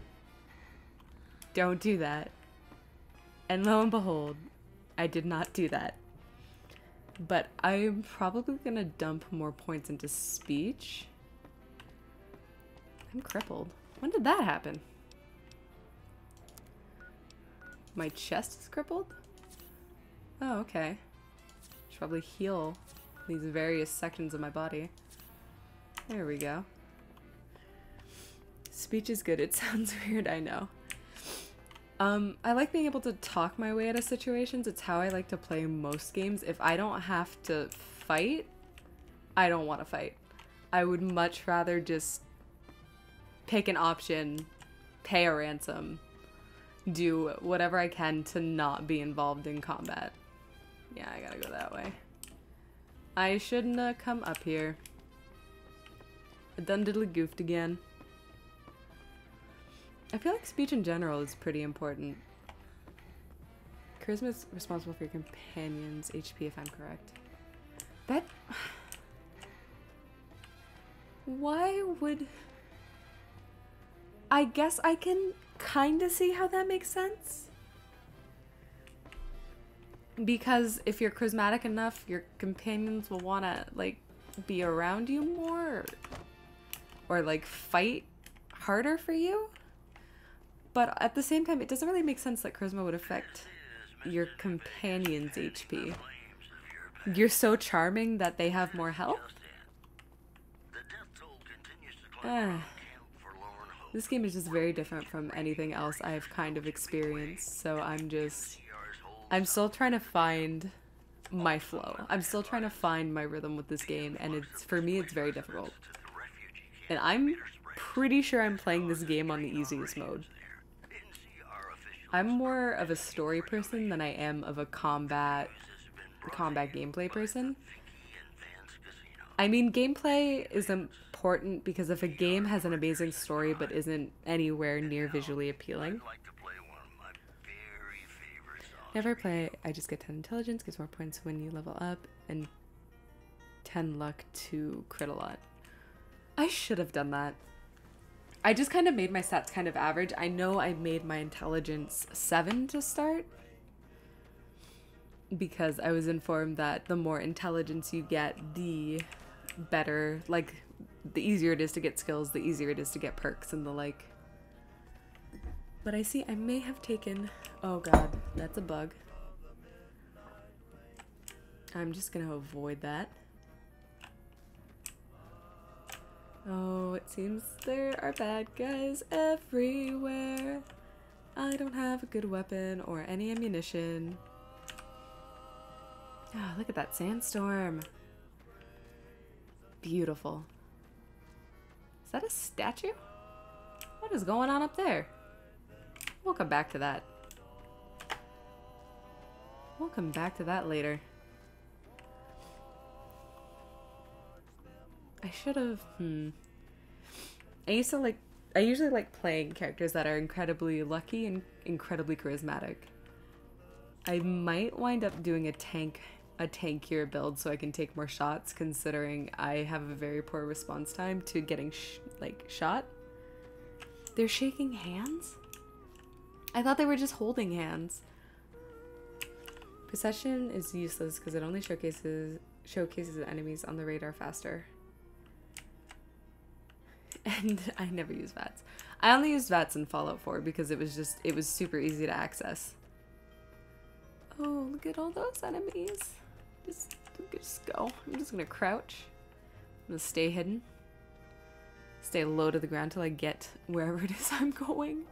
Don't do that. And lo and behold, I did not do that. But I'm probably gonna dump more points into speech. I'm crippled. When did that happen? My chest is crippled? Oh, okay. Should probably heal these various sections of my body. There we go. Speech is good. It sounds weird, I know. Um, I like being able to talk my way out of situations. It's how I like to play most games. If I don't have to fight, I don't want to fight. I would much rather just pick an option, pay a ransom, do whatever I can to not be involved in combat. Yeah, I gotta go that way. I shouldn't have come up here. I done diddly goofed again. I feel like speech in general is pretty important. Charisma is responsible for your companion's H P if I'm correct. That... Why would... I guess I can kind of see how that makes sense. Because if you're charismatic enough, your companions will want to, like, be around you more. Or, or, like, fight harder for you. But at the same time, it doesn't really make sense that charisma would affect your companion's H P. You're so charming that they have more health? Ah. This game is just very different from anything else I've kind of experienced, so I'm just... I'm still trying to find my flow. I'm still trying to find my rhythm with this game, and it's for me, it's very difficult. And I'm pretty sure I'm playing this game on the easiest mode. I'm more of a story person than I am of a combat combat gameplay person. I mean, gameplay is important because if a game has an amazing story but isn't anywhere near visually appealing. Never play, I just get ten intelligence, gives more points when you level up, and ten luck to crit a lot. I should have done that. I just kind of made my stats kind of average. I know I made my intelligence seven to start because I was informed that the more intelligence you get, the better, like, the easier it is to get skills, the easier it is to get perks and the like. But I see I may have taken... Oh god, that's a bug. I'm just gonna avoid that. Oh, it seems there are bad guys everywhere. I don't have a good weapon or any ammunition. Oh, look at that sandstorm. Beautiful. Is that a statue? What is going on up there? We'll come back to that. We'll come back to that later. I should have, hmm. I used to like, I usually like playing characters that are incredibly lucky and incredibly charismatic. I might wind up doing a tank, a tankier build so I can take more shots, considering I have a very poor response time to getting, sh like, shot. They're shaking hands? I thought they were just holding hands. Possession is useless because it only showcases, showcases the enemies on the radar faster. And I never use V A Ts. I only used V A Ts in Fallout four because it was just, it was super easy to access. Oh, look at all those enemies. Just, just go. I'm just gonna crouch. I'm gonna stay hidden. Stay low to the ground till I get wherever it is I'm going.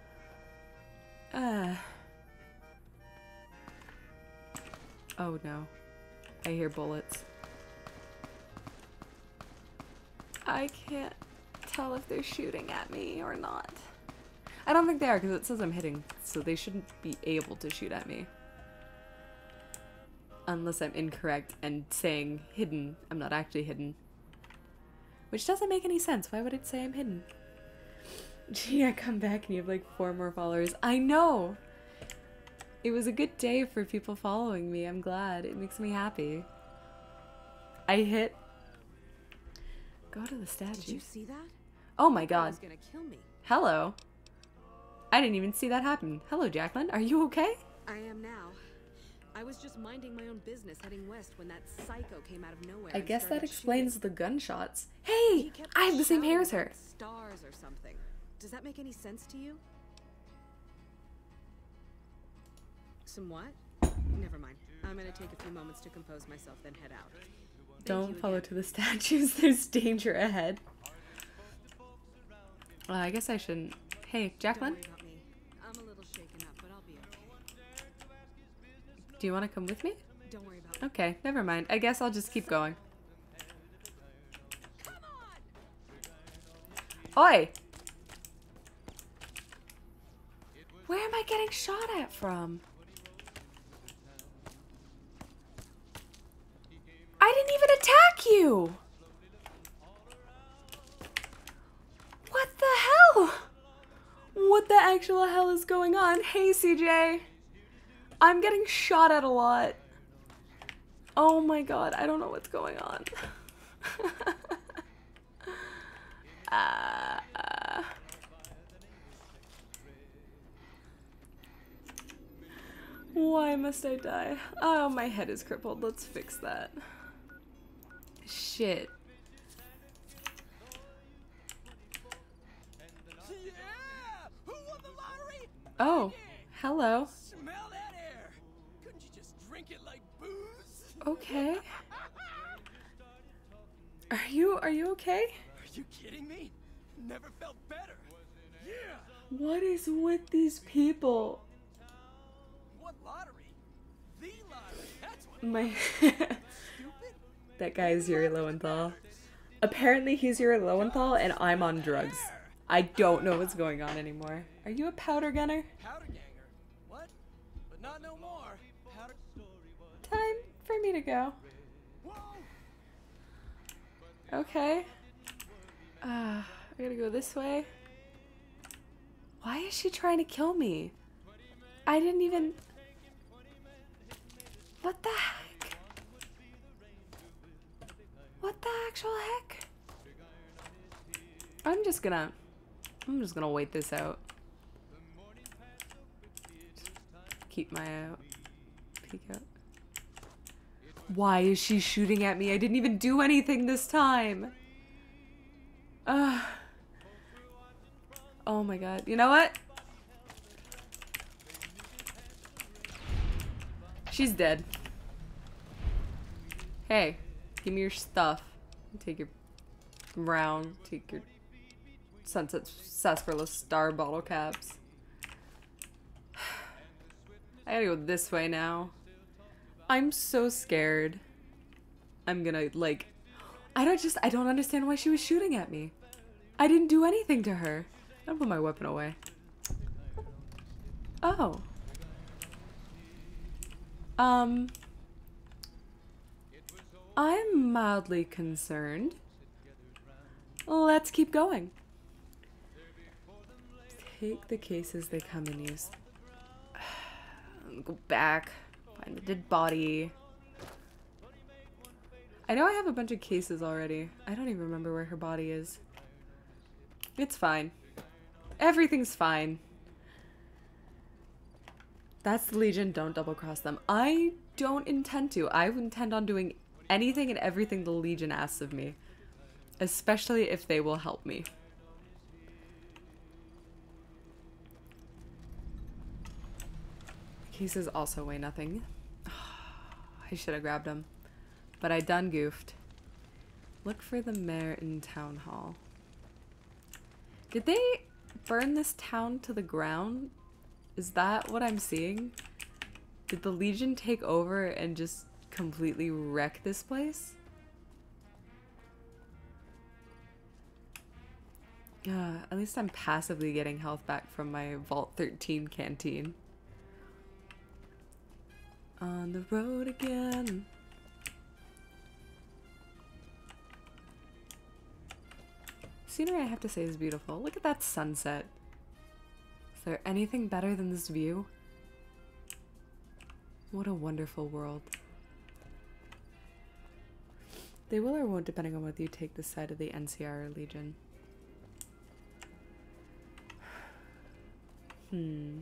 Uh. Oh no. I hear bullets. I can't tell if they're shooting at me or not. I don't think they are because it says I'm hitting, so they shouldn't be able to shoot at me. Unless I'm incorrect and saying hidden. I'm not actually hidden. Which doesn't make any sense. Why would it say I'm hidden? Gee, I come back and you have like four more followers. I know! It was a good day for people following me. I'm glad. It makes me happy. I hit... Go to the statue. Did you see that? Oh my god. He was gonna kill me. Hello. I didn't even see that happen. Hello, Jacqueline. Are you okay? I am now. I was just minding my own business heading west when that psycho came out of nowhere. I and guess that started explains shooting. the gunshots. Hey! I have the same hair as her. Like stars or something. Does that make any sense to you? Some what? Never mind. I'm gonna take a few moments to compose myself, then head out. Thank Don't follow to the statues. There's danger ahead. Well, I guess I shouldn't. Hey, Jacqueline? Don't worry about me. I'm a little shaken up, but I'll be okay. Do you want to come with me? Don't worry about me. Okay, never mind. I guess I'll just keep going. Oi! Where am I getting shot at from? I didn't even attack you! What the hell? What the actual hell is going on? Hey, C J. I'm getting shot at a lot. Oh my god, I don't know what's going on. uh, uh. Why must I die? Oh, my head is crippled. Let's fix that. Shit. Oh, hello. Smell that air. Couldn't you just drink it like booze? Okay. Are you are you okay? Are you kidding me? Never felt better. Yeah. What is with these people? What lottery? The lottery. That's what. My That guy is Yuri Lowenthal. Apparently he's Yuri Lowenthal and I'm on drugs. I don't know what's going on anymore. Are you a powder gunner? Powder ganger. What? But not no more. Powder. Time for me to go. Okay. Uh, I gotta go this way. Why is she trying to kill me? I didn't even... What the heck? What the actual heck? I'm just gonna... I'm just gonna wait this out. Keep my eye out. Peek out. Why is she shooting at me? I didn't even do anything this time. Ugh. Oh my god. You know what? She's dead. Hey, give me your stuff. Take your brown. Take your Sunset Sarsaparilla Star bottle caps. I gotta go this way now. I'm so scared. I'm gonna, like... I don't just... I don't understand why she was shooting at me. I didn't do anything to her. I'll put my weapon away. Oh. Um... I'm mildly concerned. Let's keep going. Take the cases they come in use. Go back. Find the dead body. I know I have a bunch of cases already. I don't even remember where her body is. It's fine. Everything's fine. That's the Legion. Don't double cross them. I don't intend to. I intend on doing anything and everything the Legion asks of me. Especially if they will help me. Cases also weigh nothing. I should have grabbed them. But I done goofed. Look for the mayor in town hall. Did they burn this town to the ground? Is that what I'm seeing? Did the Legion take over and just completely wreck this place? Uh, at least I'm passively getting health back from my Vault thirteen canteen. On the road again. Scenery, I have to say, is beautiful. Look at that sunset. Is there anything better than this view? What a wonderful world. They will or won't, depending on whether you take the side of the N C R or Legion. Hmm.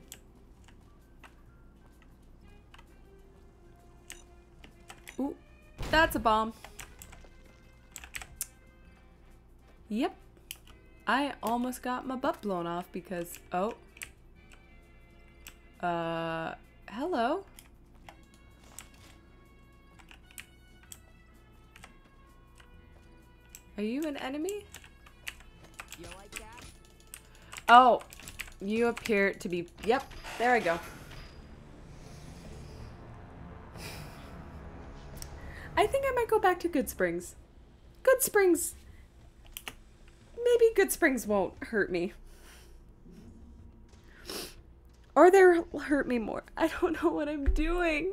Ooh, that's a bomb. Yep. I almost got my butt blown off because, oh. Uh, hello. Are you an enemy? You like that? Oh, you appear to be. Yep, there I go. I think I might go back to Good Springs. Good Springs. Maybe Good Springs won't hurt me. Or they'll hurt me more. I don't know what I'm doing.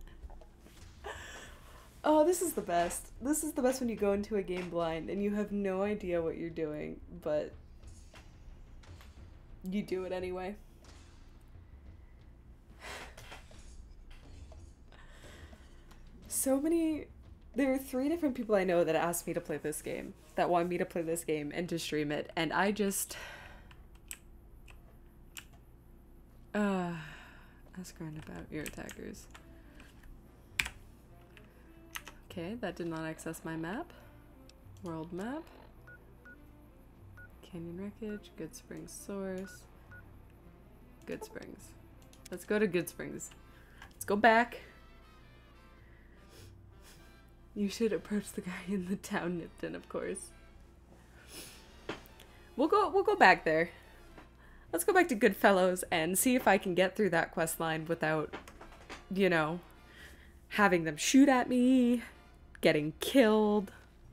Oh, this is the best. This is the best when you go into a game blind and you have no idea what you're doing, but you do it anyway. So many... There are three different people I know that asked me to play this game, that want me to play this game and to stream it, and I just... Uh, ask around about your attackers. Okay, that did not access my map. World map. Canyon wreckage, Good Springs source. Good Springs. Let's go to Good Springs. Let's go back. You should approach the guy in the town, Nipton, of course. We'll go we'll go back there. Let's go back to Goodfellows and see if I can get through that quest line without, you know, having them shoot at me, getting killed,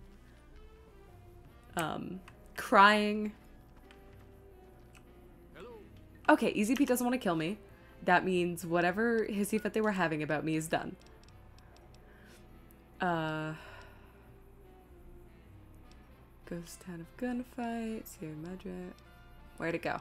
um, crying. Okay, Easy Pete doesn't want to kill me. That means whatever hissy fit they were having about me is done. Uh, Ghost Town of Gunfight, Sierra Madre. Where'd it go?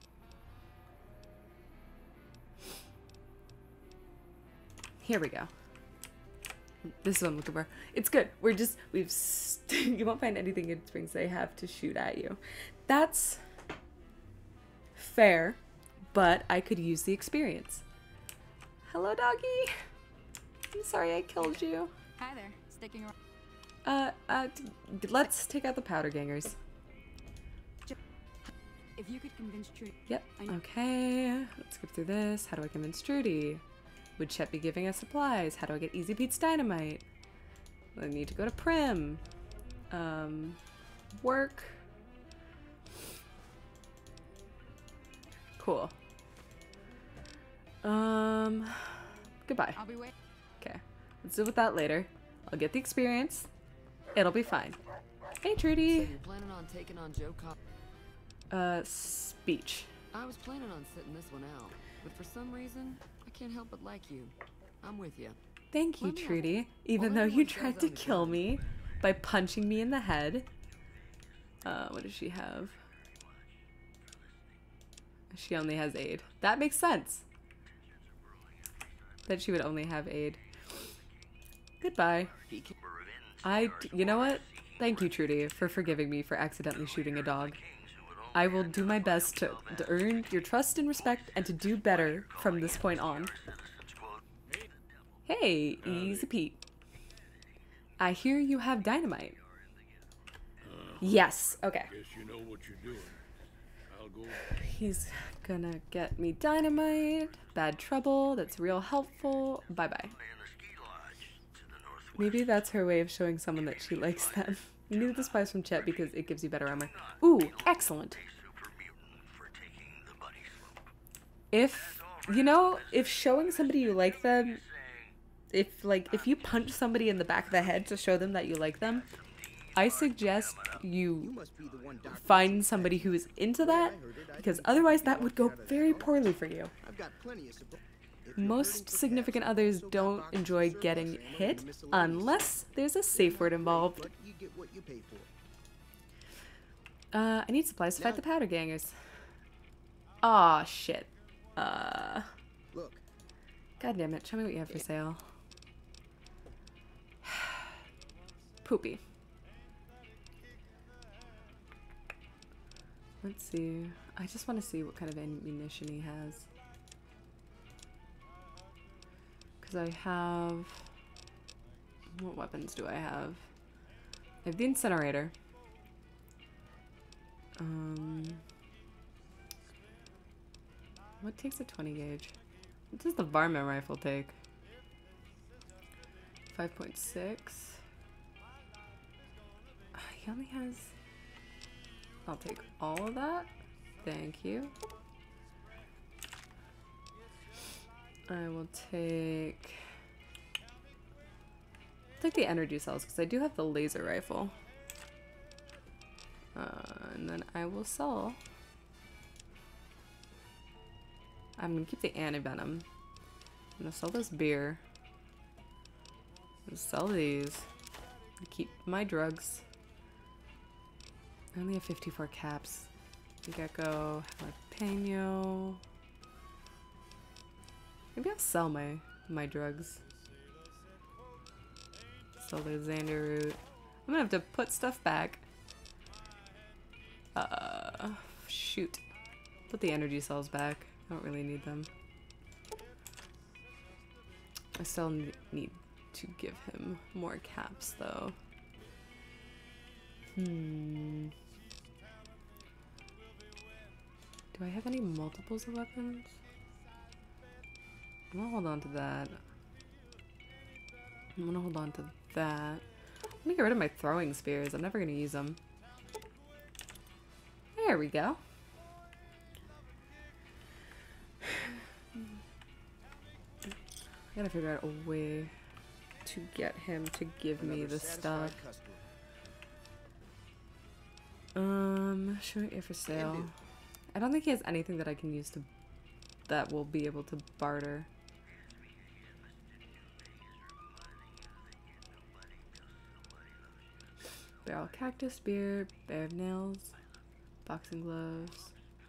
Here we go. This is what I'm looking for. It's good. We're just, we've, st you won't find anything in Springs they have to shoot at you. That's fair, but I could use the experience. Hello, doggy. I'm sorry I killed you. Hi there. Sticking around. Uh, uh, let's take out the powder gangers. If you could convince Trudy. Yep. Okay. Let's get through this. How do I convince Trudy? Would Chet be giving us supplies? How do I get Easy Pete's dynamite? I need to go to Prim. Um, work. Cool. Um, goodbye. I'll be waiting. Okay. Let's deal with that later. I'll get the experience. It'll be fine. Hey, Trudy. So you're planning on taking on Joe Cobb? Uh, speech. I was planning on sitting this one out, but for some reason, I can't help but like you. I'm with you. Thank you, Trudy. Even though you tried to kill me by punching me in the head. Uh, what does she have? She only has aid. That makes sense. That she would only have aid. Goodbye. I, you know what? Thank you, Trudy, for forgiving me for accidentally shooting a dog. I will do my best to, to earn your trust and respect and to do better from this point on. Hey, Easy Pete. I hear you have dynamite. Yes, okay. Guess you know what you're doing. I'll go. He's gonna get me dynamite. Bad trouble. That's real helpful. Bye-bye. Maybe that's her way of showing someone that she likes them. You need the spice from Chet because it gives you better armor. Ooh, excellent. If, you know, if showing somebody you like them, if, like, if you punch somebody in the back of the head to show them that you like them, I suggest you find somebody who is into that, because otherwise that would go very poorly for you. Most significant others don't enjoy getting hit unless there's a safe word involved. Uh, I need supplies to fight the powder gangers. Aw, shit. Uh, God damn it, show me what you have for sale. Poopy. Let's see. I just want to see what kind of ammunition he has. Because I have... What weapons do I have? I have the incinerator. Um... What takes a twenty gauge? What does the varmint rifle take? five point six. He only has... I'll take all of that. Thank you. I will take... take the energy cells because I do have the laser rifle. Uh, and then I will sell... I'm gonna keep the anti-venom. I'm gonna sell this beer. I'm gonna sell these. I'm keep my drugs. I only have fifty-four caps. Gecko, jalapeno. Maybe I'll sell my my drugs. Sell the Xander root. I'm gonna have to put stuff back. Uh, shoot. Put the energy cells back. I don't really need them. I still need to give him more caps though. Hmm. Do I have any multiples of weapons? I'm gonna hold on to that. I'm gonna hold on to that. I'm gonna get rid of my throwing spears. I'm never gonna use them. There we go. I gotta figure out a way to get him to give me the stuff. Um, showing it for sale. I don't think he has anything that I can use to that will be able to barter. Barrel cactus, beer, bear of nails, boxing gloves,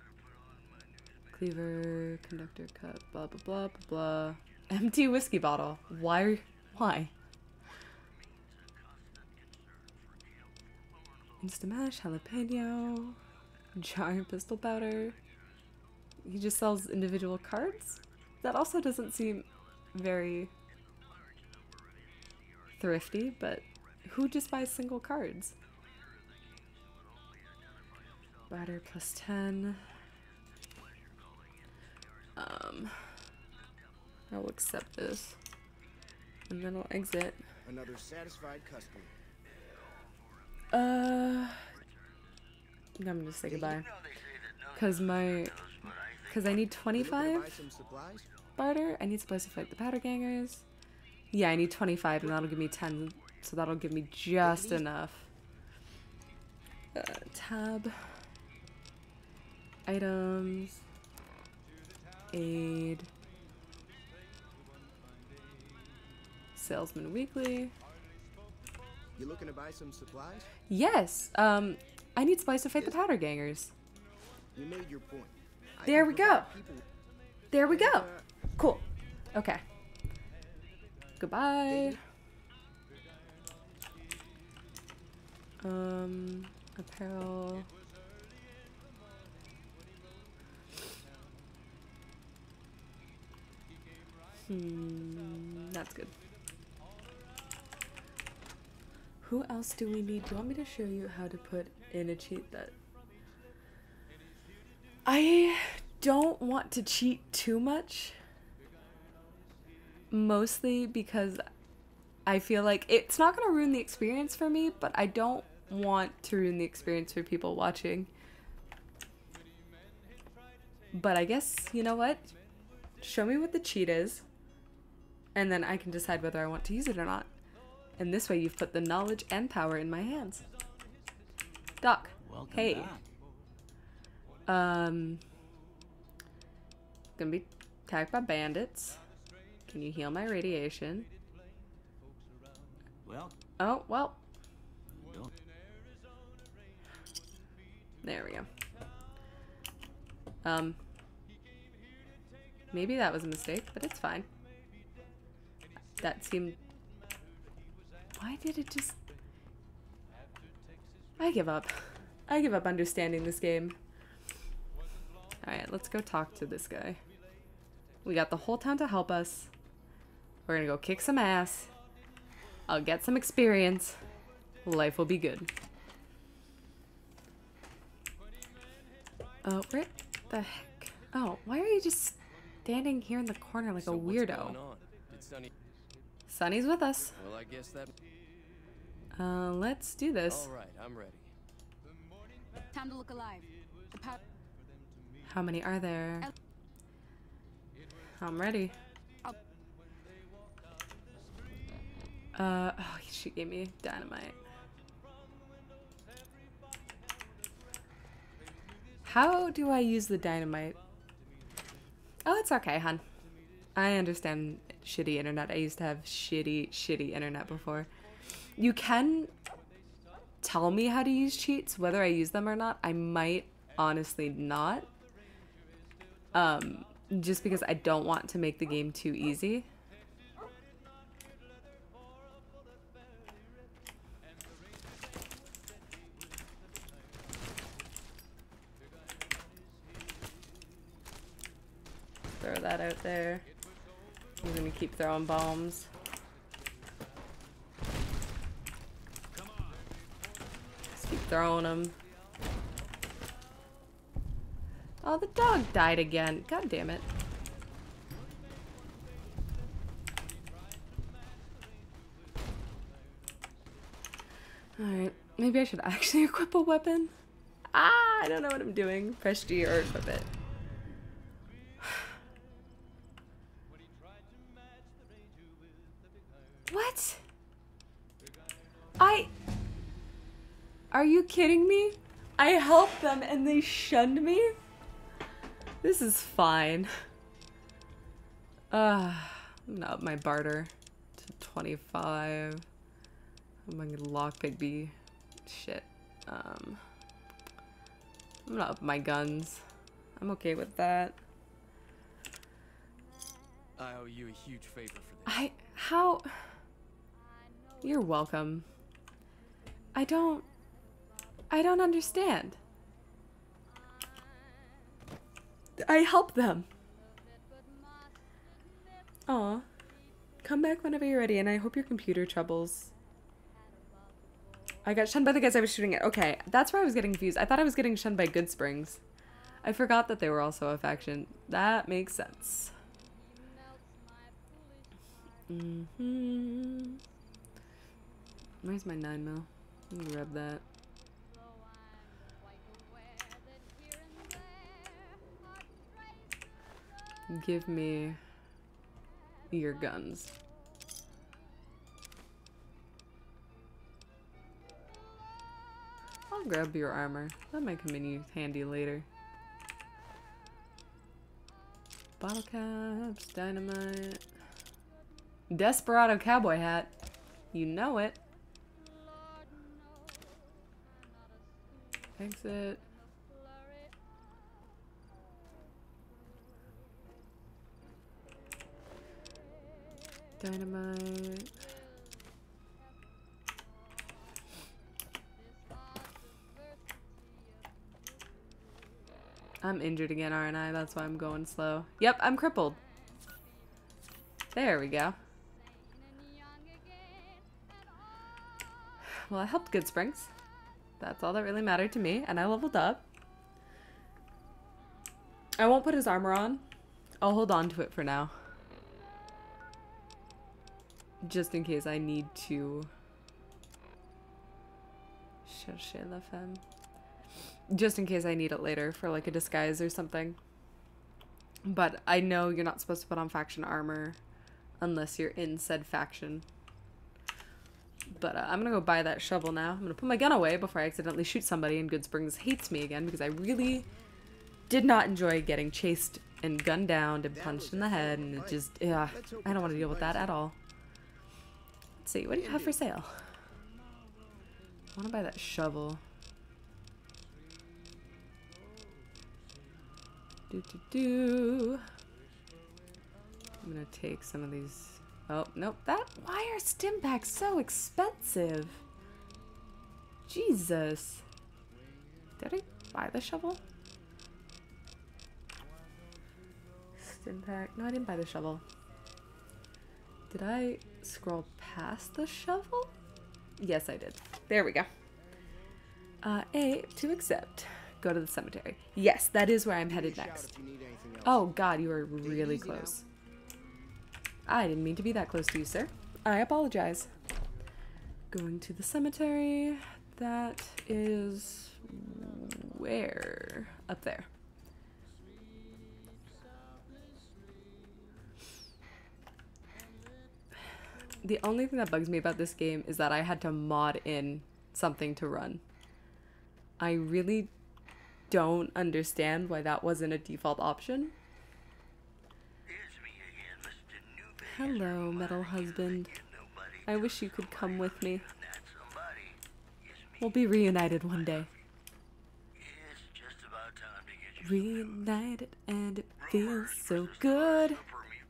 cleaver, conductor cup, blah blah blah blah blah. Empty whiskey bottle. Why? Why? Instamash, jalapeno, jar and pistol powder. He just sells individual cards? That also doesn't seem very thrifty, but who just buys single cards? Batter plus ten. Um, I will accept this. And then I'll exit. Another satisfied customer. Uh, I'm gonna say goodbye. Cause my, cause I need twenty-five barter. I need supplies to fight the powder gangers. Yeah, I need twenty-five, and that'll give me ten. So that'll give me just enough. Uh, tab. Items. Aid. Salesman Weekly. You looking to buy some supplies? Yes. Um, I need supplies to fight the powder gangers. You made your point. There we go. There we go. Cool. Okay. Goodbye. Um, apparel. Hmm, that's good. Who else do we need? Do you want me to show you how to put in a cheat that... I don't want to cheat too much. Mostly because I feel like it's not going to ruin the experience for me, but I don't want to ruin the experience for people watching. But I guess, you know what? Show me what the cheat is, and then I can decide whether I want to use it or not. And this way you've put the knowledge and power in my hands. Doc, Welcome hey. back. Um, gonna be attacked by bandits. Can you heal my radiation? Well. Oh, well. Don't. There we go. Um, maybe that was a mistake, but it's fine. That seemed... Why did it just... I give up. I give up understanding this game. Alright, let's go talk to this guy. We got the whole town to help us. We're gonna go kick some ass. I'll get some experience. Life will be good. Oh, where the heck? Oh, why are you just standing here in the corner like So a what's weirdo. going on? Did Sonny... Sonny's with us. Well, I guess that... Uh, let's do this. All right, I'm ready. Time to look alive. The power. How many are there? I'm ready. Uh, oh, she gave me dynamite. How do I use the dynamite? Oh, it's okay, hon. I understand shitty internet. I used to have shitty, shitty internet before. You can tell me how to use cheats, whether I use them or not. I might honestly not. Um, just because I don't want to make the game too easy. Throw that out there. I'm gonna keep throwing bombs. Just keep throwing them. Oh, the dog died again. God damn it. Alright, maybe I should actually equip a weapon. Ah, I don't know what I'm doing. Press G or equip it. What? I... Are you kidding me? I helped them and they shunned me? This is fine. Uh, I'm gonna up my barter to twenty-five. I'm gonna lockpick B. Shit. Um, I'm gonna up my guns. I'm okay with that. I owe you a huge favor for this. I... How... You're welcome. I don't... I don't understand. I help them. Aw. Come back whenever you're ready, and I hope your computer troubles. I got shunned by the guys I was shooting at. Okay, that's where I was getting confused. I thought I was getting shunned by Goodsprings. I forgot that they were also a faction. That makes sense. Mm-hmm. Where's my nine mil? Let me grab that. Give me your guns. I'll grab your armor. That might come in handy later. Bottle caps, dynamite. Desperado cowboy hat. You know it. Exit. Dynamite. I'm injured again, aren't I? That's why I'm going slow. Yep, I'm crippled. There we go. Well, I helped Goodsprings. That's all that really mattered to me, and I leveled up. I won't put his armor on. I'll hold on to it for now. Just in case I need to chercher la femme. Just in case I need it later for like a disguise or something. But I know you're not supposed to put on faction armor unless you're in said faction. But uh, I'm gonna go buy that shovel now. I'm gonna put my gun away before I accidentally shoot somebody and Goodsprings hates me again because I really did not enjoy getting chased and gunned down and punched in the head, and it just, yeah, I don't want to deal with that at all. Let's see, what do you have for sale? I want to buy that shovel. Do do do. I'm gonna take some of these. Oh, nope. That, why are stim packs so expensive? Jesus. Did I buy the shovel? Stim pack. No, I didn't buy the shovel. Did I scroll past the shovel? Yes, I did. There we go. Uh, A to accept. go to the cemetery. Yes, that is where I'm headed next. Oh god, you are really close. I didn't mean to be that close to you, sir. I apologize. Going to the cemetery. That is where? Up there. The only thing that bugs me about this game is that I had to mod in something to run. I really don't understand why that wasn't a default option. Hello, metal husband. I wish you could come with me. We'll be reunited one day. Reunited and it feels so good.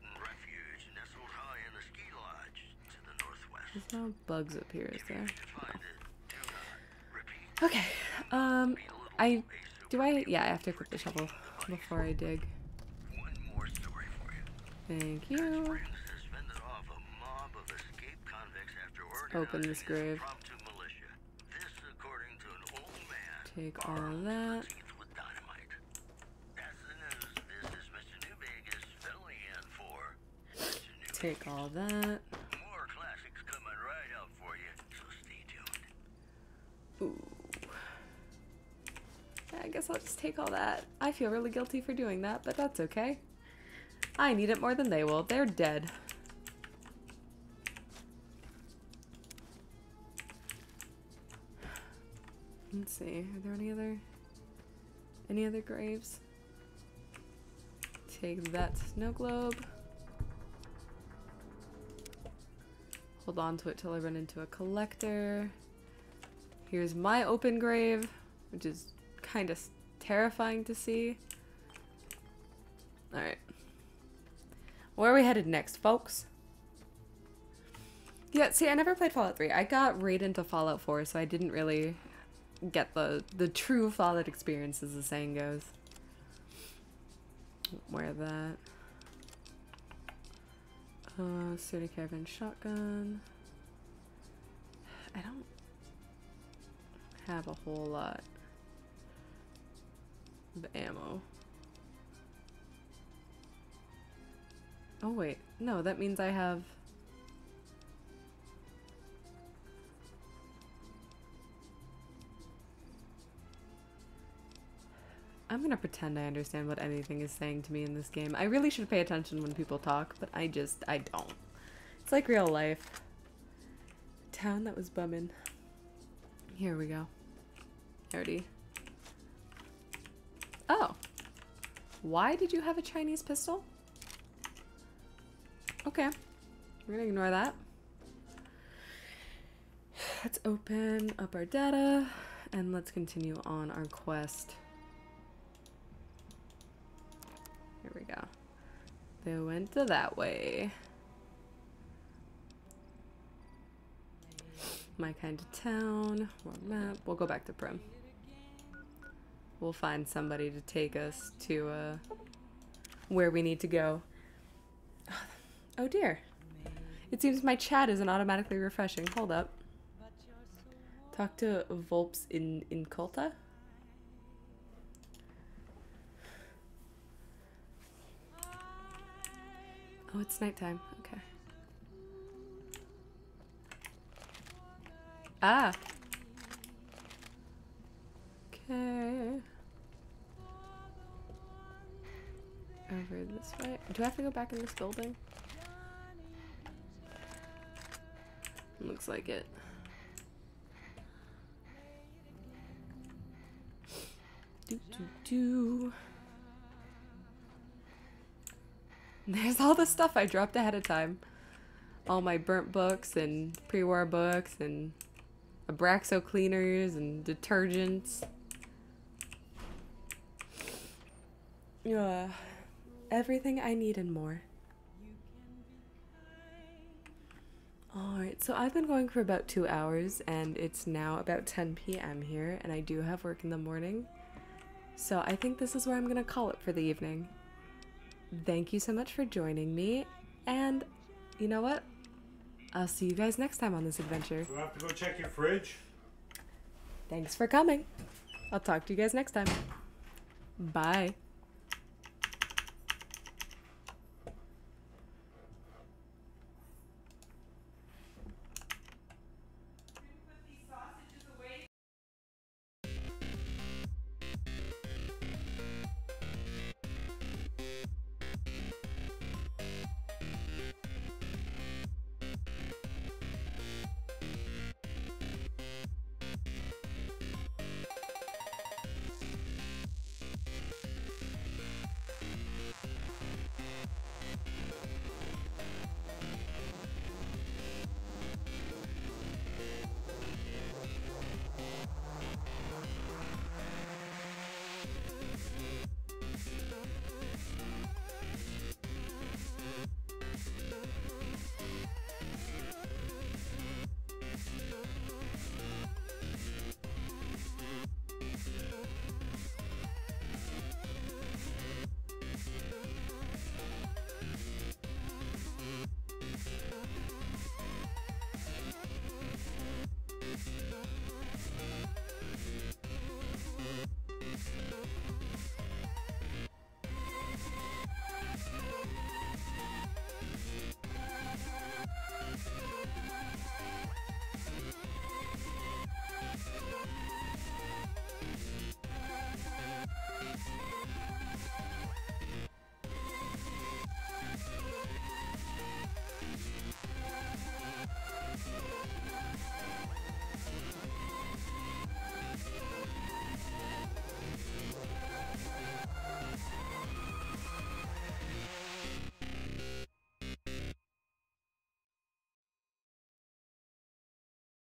There's no bugs up here, is there? No. Okay. Um, I do I yeah I have to equip the shovel before I dig. Thank you. Let's open this grave. Take all of that. Take all that. Ooh. I guess I'll just take all that. I feel really guilty for doing that, but that's okay. I need it more than they will. They're dead. Let's see. Are there any other any other graves? Take that snow globe. Hold on to it till I run into a collector. Here's my open grave, which is kind of terrifying to see. Alright. Where are we headed next, folks? Yeah, see, I never played Fallout three. I got right into Fallout four, so I didn't really get the, the true Fallout experience, as the saying goes. Wear that. Uh, sturdy caravan shotgun. I don't have a whole lot of ammo. Oh wait, no, that means I have... I'm gonna pretend I understand what anything is saying to me in this game. I really should pay attention when people talk, but I just, I don't. It's like real life. Town that was bumming. Here we go. Already. Oh. Why did you have a Chinese pistol? Okay. We're gonna ignore that. Let's open up our data and let's continue on our quest. Here we go. They went to that way. My kind of town. World map. We'll go back to Prim. We'll find somebody to take us to uh, where we need to go. Oh dear. It seems my chat isn't automatically refreshing. Hold up. Talk to Volps in Inculta. Oh, it's nighttime. Okay. Ah. Okay. Over this way. Do I have to go back in this building? Looks like it. Do do do. There's all the stuff I dropped ahead of time. All my burnt books and pre-war books and Abraxo cleaners and detergents. Yeah, everything I need and more. Alright, so I've been going for about two hours and it's now about ten p m here and I do have work in the morning. So I think this is where I'm going to call it for the evening. Thank you so much for joining me, and you know what? I'll see you guys next time on this adventure. Do I have to go check your fridge? Thanks for coming. I'll talk to you guys next time. Bye.